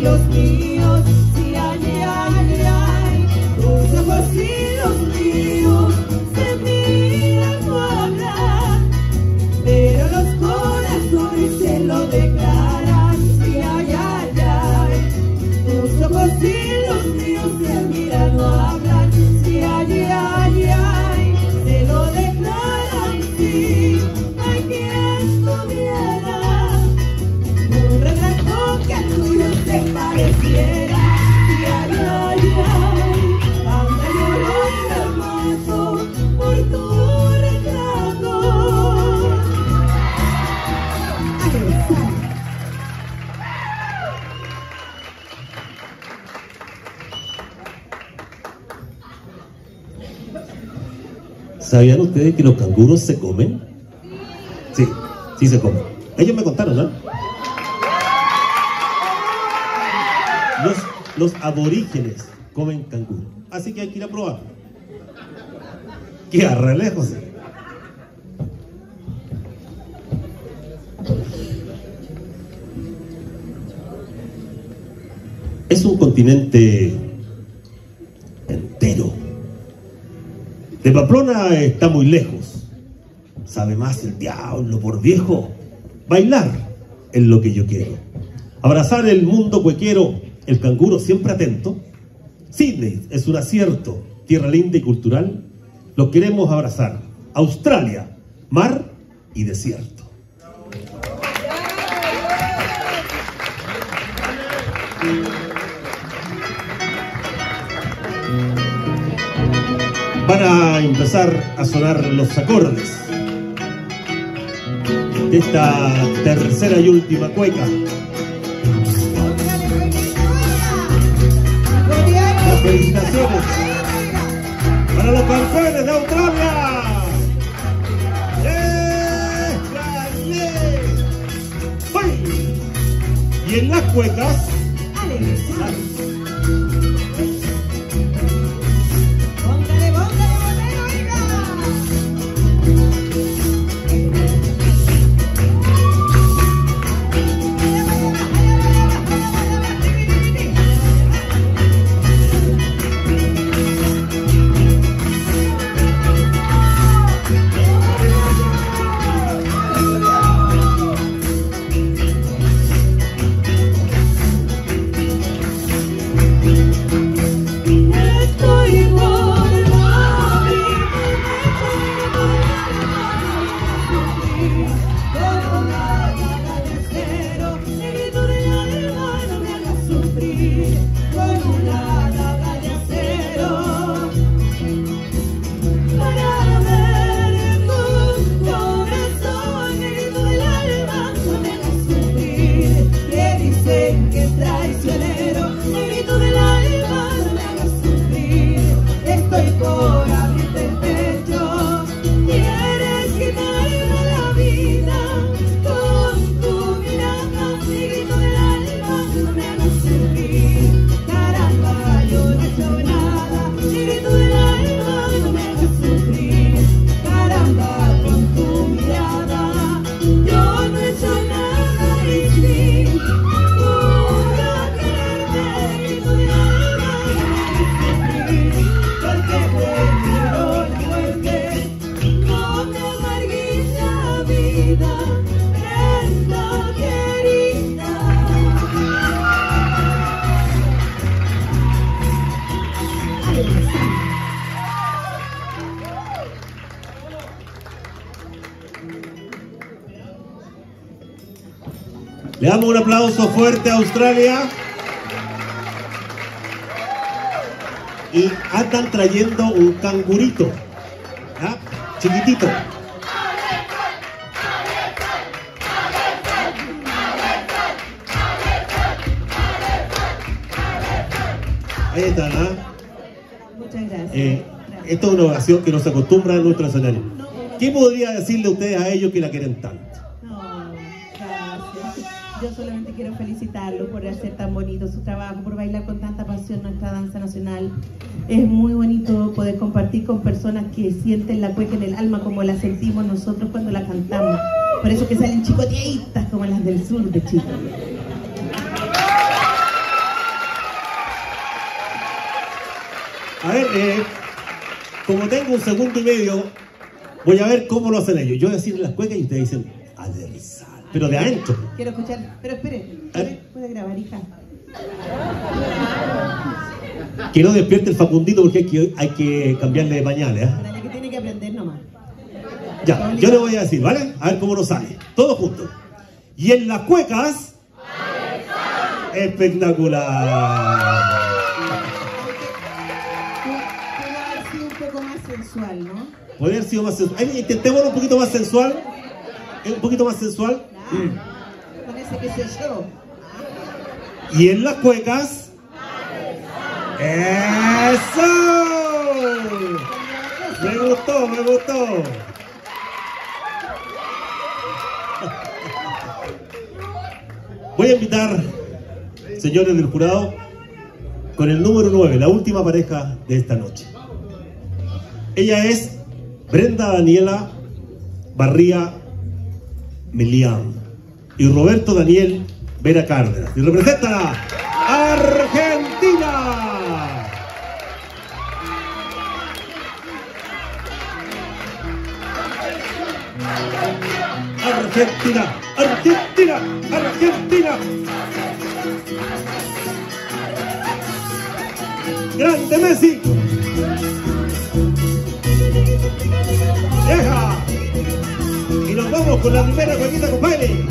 los míos, sí, ay, ay, ay, tus ojos y los míos se miran, no hablan, pero los corazones se lo declaran, sí, ay, ay, ay, tus ojos y los míos se miran, no hablan, sí, ay, ay, ay, se lo declaran, sí, hay quien tuviera un retrato que al tuyo se pareciera, sí, ay, ay, ay, anda llorando hermoso por tu retrato. ¿Sabían ustedes que los canguros se comen? Sí, sí se comen. Ellos me contaron, ¿no? Los aborígenes comen canguro. Así que hay que ir a probar. Qué re lejos. Es un continente entero. De Pamplona está muy lejos. Sabe más el diablo por viejo. Bailar es lo que yo quiero. Abrazar el mundo cuequero, el canguro siempre atento. Sydney es un acierto, tierra linda y cultural. Lo queremos abrazar. Australia, mar y desierto. Van a empezar a sonar los acordes de esta tercera y última cueca. Las felicitaciones para los campeones de Australia. Y en las cuecas, le damos un aplauso fuerte a Australia. Y andan trayendo un cangurito, ¿ah? Chiquitito. Ahí están, ¿ah? Muchas gracias. Esto es una oración que no se acostumbra en nuestro escenario. ¿Qué podría decirle ustedes a ellos que la quieren tanto? Yo solamente quiero felicitarlos por hacer tan bonito su trabajo, por bailar con tanta pasión nuestra danza nacional. Es muy bonito poder compartir con personas que sienten la cueca en el alma como la sentimos nosotros cuando la cantamos. Por eso que salen chicoteaditas como las del sur de Chile. A ver, como tengo un segundo y medio, voy a ver cómo lo hacen ellos. Yo voy a decir las cuecas y ustedes dicen aterrizar, pero de adentro. Quiero escuchar, pero espere, puede grabar, hija. Que no despierte el Facundito porque hay que cambiarle de pañales, ¿eh? Dale, que tiene que aprender nomás. Ya, yo le voy a decir, ¿vale? A ver cómo nos sale. Todos juntos. Y en las cuecas... espectacular. Puede haber sido un poco más sensual, ¿no? Puede haber sido más sensual. Intentémoslo un poquito más sensual. Un poquito más sensual. Con ese que se yo. Y en las cuecas... ¡eso! Me gustó, me gustó. Voy a invitar, señores del jurado, con el número 9, la última pareja de esta noche. Ella es Brenda Daniela Barría Melián y Roberto Daniel Vera Cárdenas. Y representan a Argentina. Argentina, Argentina, Argentina. Grande Messi. Deja. Y nos vamos con la primera cuequita con baile.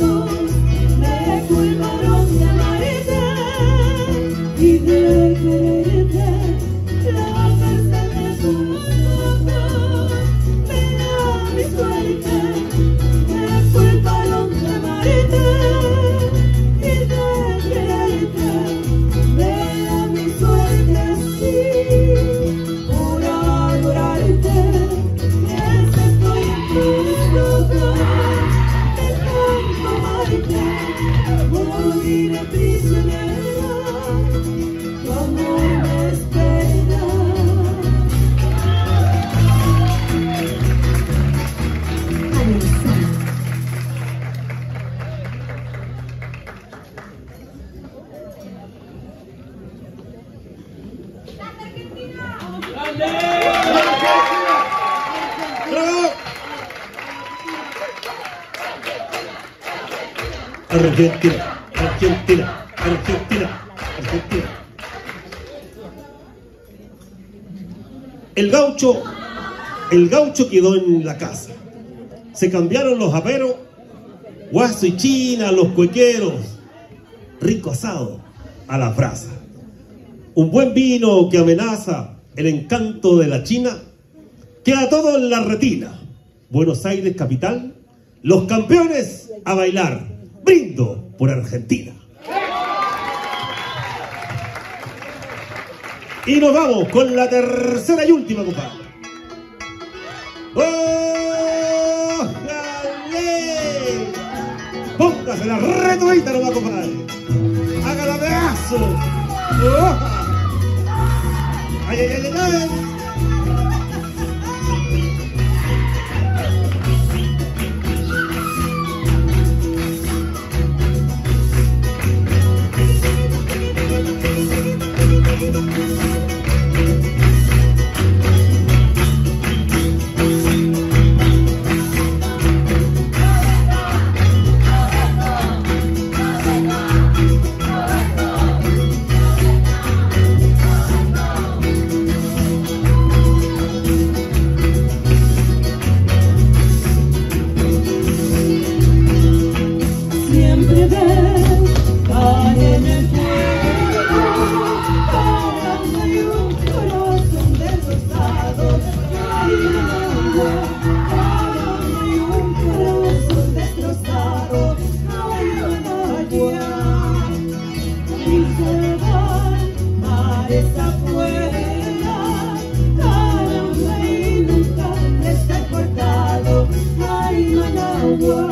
y de querer. Moriré prisionera, tu amor me espera. Argentina, Argentina, Argentina, Argentina. El gaucho quedó en la casa. Se cambiaron los aperos, guaso y china, los cuequeros, rico asado a la brasa. Un buen vino que amenaza el encanto de la China, queda todo en la retina. Buenos Aires capital, los campeones a bailar. Brindo por Argentina. Y nos vamos con la tercera y última, compadre. ¡Ójale! Póngase la retuita nomás, compadre. Hágala pedazo. ¡Oja! ¡Ay, ay, ay, ay! Siempre ves cae en el fuego, caramba y un corazón destrozado, cae en el agua, caramba y un corazón destrozado, cae en el agua, y se van mares afuera, caramba y nunca está cortado, cae en el agua.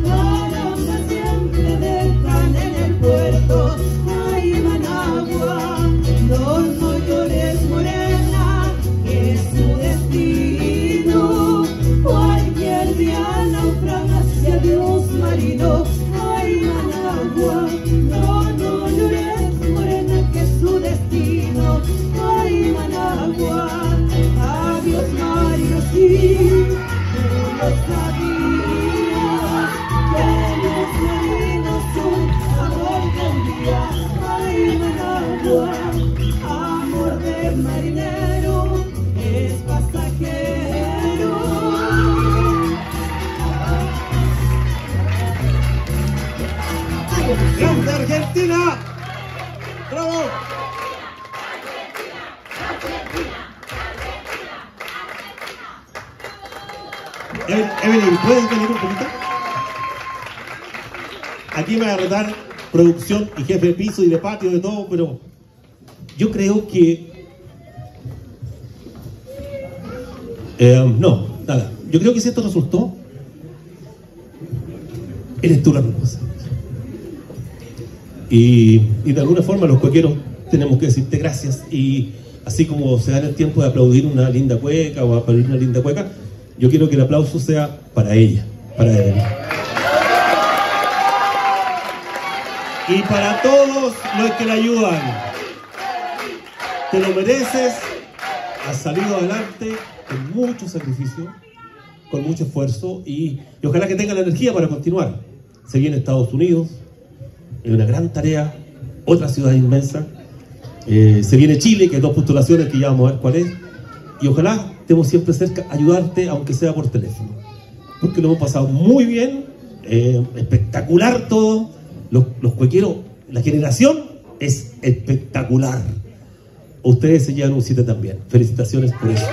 Puerto, ay Managua, no llores morena, que es su destino, cualquier día naufraga hacia Dios marino, ay Managua, no llores morena, que es su destino, ay Managua, adiós Mario, sí, tú lo sabías, que los marinos son ay Managua, amor de marinero es pasajero. ¡Grande Argentina! ¡Bravo! Evelyn, ¿puedes venir un poquito? Aquí me va a retar producción y jefe de piso y de patio, de todo, pero yo creo que no, nada, yo creo que si esto resultó, eres tú la responsable. Y de alguna forma los cuequeros tenemos que decirte gracias, y así como se dan el tiempo de aplaudir una linda cueca o aplaudir una linda cueca, yo quiero que el aplauso sea para ella, para Evelyn. Y para todos los que le ayudan, te lo mereces, has salido adelante con mucho sacrificio, con mucho esfuerzo, y ojalá que tenga la energía para continuar. Se viene Estados Unidos, es una gran tarea, otra ciudad inmensa, se viene Chile, que hay 2 postulaciones que ya vamos a ver cuál es, y ojalá estemos siempre cerca, ayudarte, aunque sea por teléfono, porque lo hemos pasado muy bien, espectacular todo. Los cuequeros, la generación es espectacular. Ustedes se llevan un 7 también. Felicitaciones por eso.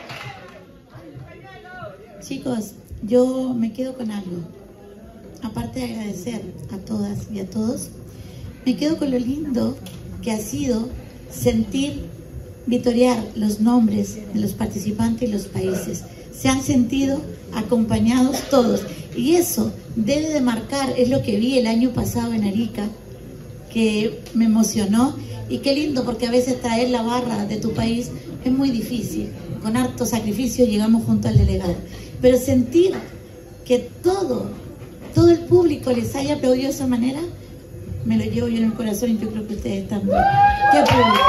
Chicos, yo me quedo con algo. Aparte aparte de agradecer a todas y a todos, me quedo con lo lindo que ha sido sentir vitorear los nombres de los participantes y los países. Se han sentido acompañados todos, y eso debe de marcar, es lo que vi el año pasado en Arica, que me emocionó. Y qué lindo, porque a veces traer la barra de tu país es muy difícil. Con harto sacrificio llegamos junto al delegado. Pero sentir que todo el público les haya aplaudido de esa manera, me lo llevo yo en el corazón, y yo creo que ustedes también. ¡Qué público!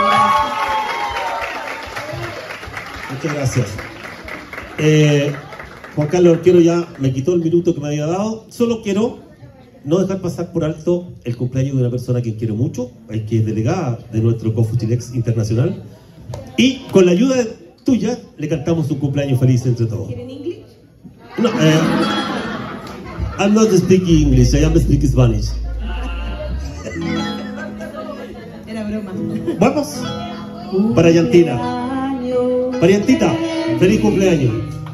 Muchas gracias. Juan Carlos Arquero ya me quitó el minuto que me había dado. Solo quiero no dejar pasar por alto el cumpleaños de una persona que quiero mucho, que es delegada de nuestro COFUCHILEX Internacional, y con la ayuda tuya le cantamos un cumpleaños feliz entre todos. ¿Quieren inglés? No, I'm not speaking English, I am speaking Spanish. Era broma. Vamos para Yantina. Parientita, feliz cumpleaños.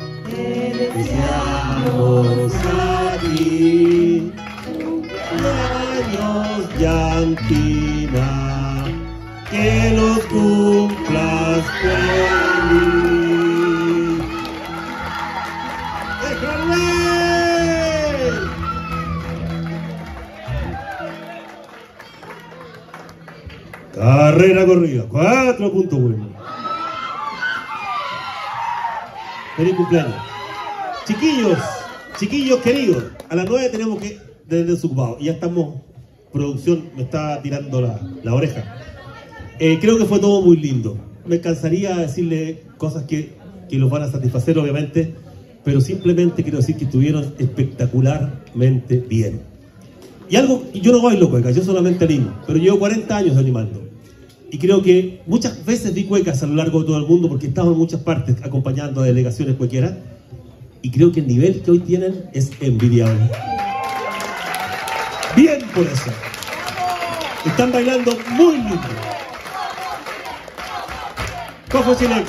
Deseamos a ti cumpleaños, Yantina, que los cumplas feliz. ¡Déjale! Carrera corrida, 4 puntos buenos. Feliz cumpleaños. Chiquillos queridos, a las 9 tenemos que desocupado. Y ya estamos, producción me está tirando la oreja. Creo que fue todo muy lindo. Me cansaría decirle cosas que los van a satisfacer, obviamente, pero simplemente quiero decir que estuvieron espectacularmente bien. Y algo, yo no bailo cueca, yo solamente animo, pero llevo 40 años animando. Y creo que muchas veces vi cuecas a lo largo de todo el mundo, porque estaba en muchas partes acompañando a delegaciones cuequeras, y creo que el nivel que hoy tienen es envidiable. Bien por eso. Están bailando muy lindo. COFUCHILEX.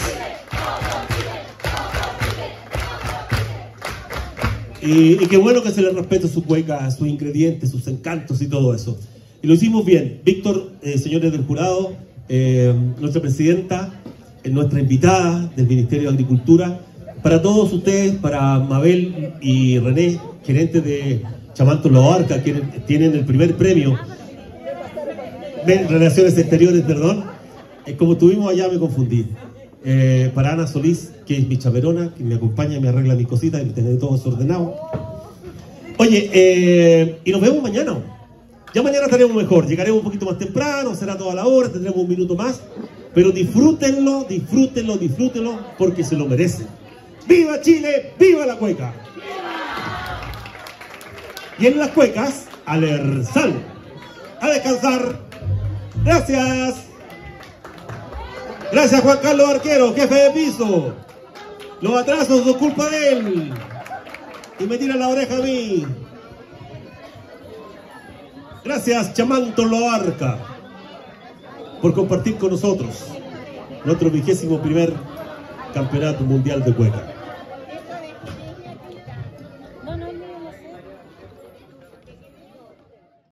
Y qué bueno que se les respete su cueca, sus ingredientes, sus encantos y todo eso. Y lo hicimos bien. Víctor, señores del jurado, nuestra presidenta, nuestra invitada del Ministerio de Agricultura, para todos ustedes, para Mabel y René, gerentes de Chamanto Loarca, que tienen el primer premio de Relaciones Exteriores, perdón. Como tuvimos allá me confundí. Para Ana Solís, que es mi chaperona, que me acompaña y me arregla mis cositas y me tiene todo desordenado. Oye, y nos vemos mañana. Ya mañana estaremos mejor, llegaremos un poquito más temprano, será toda la hora, tendremos un minuto más, pero disfrútenlo, disfrútenlo, disfrútenlo, porque se lo merecen. ¡Viva Chile! ¡Viva la cueca! Y en las cuecas, al Ersal. A descansar. Gracias. Gracias Juan Carlos Arquero, jefe de piso. Los atrasos son culpa de él. Y me tira la oreja a mí. Gracias Chamanto Loarca por compartir con nosotros nuestro 21º Campeonato Mundial de Cueca.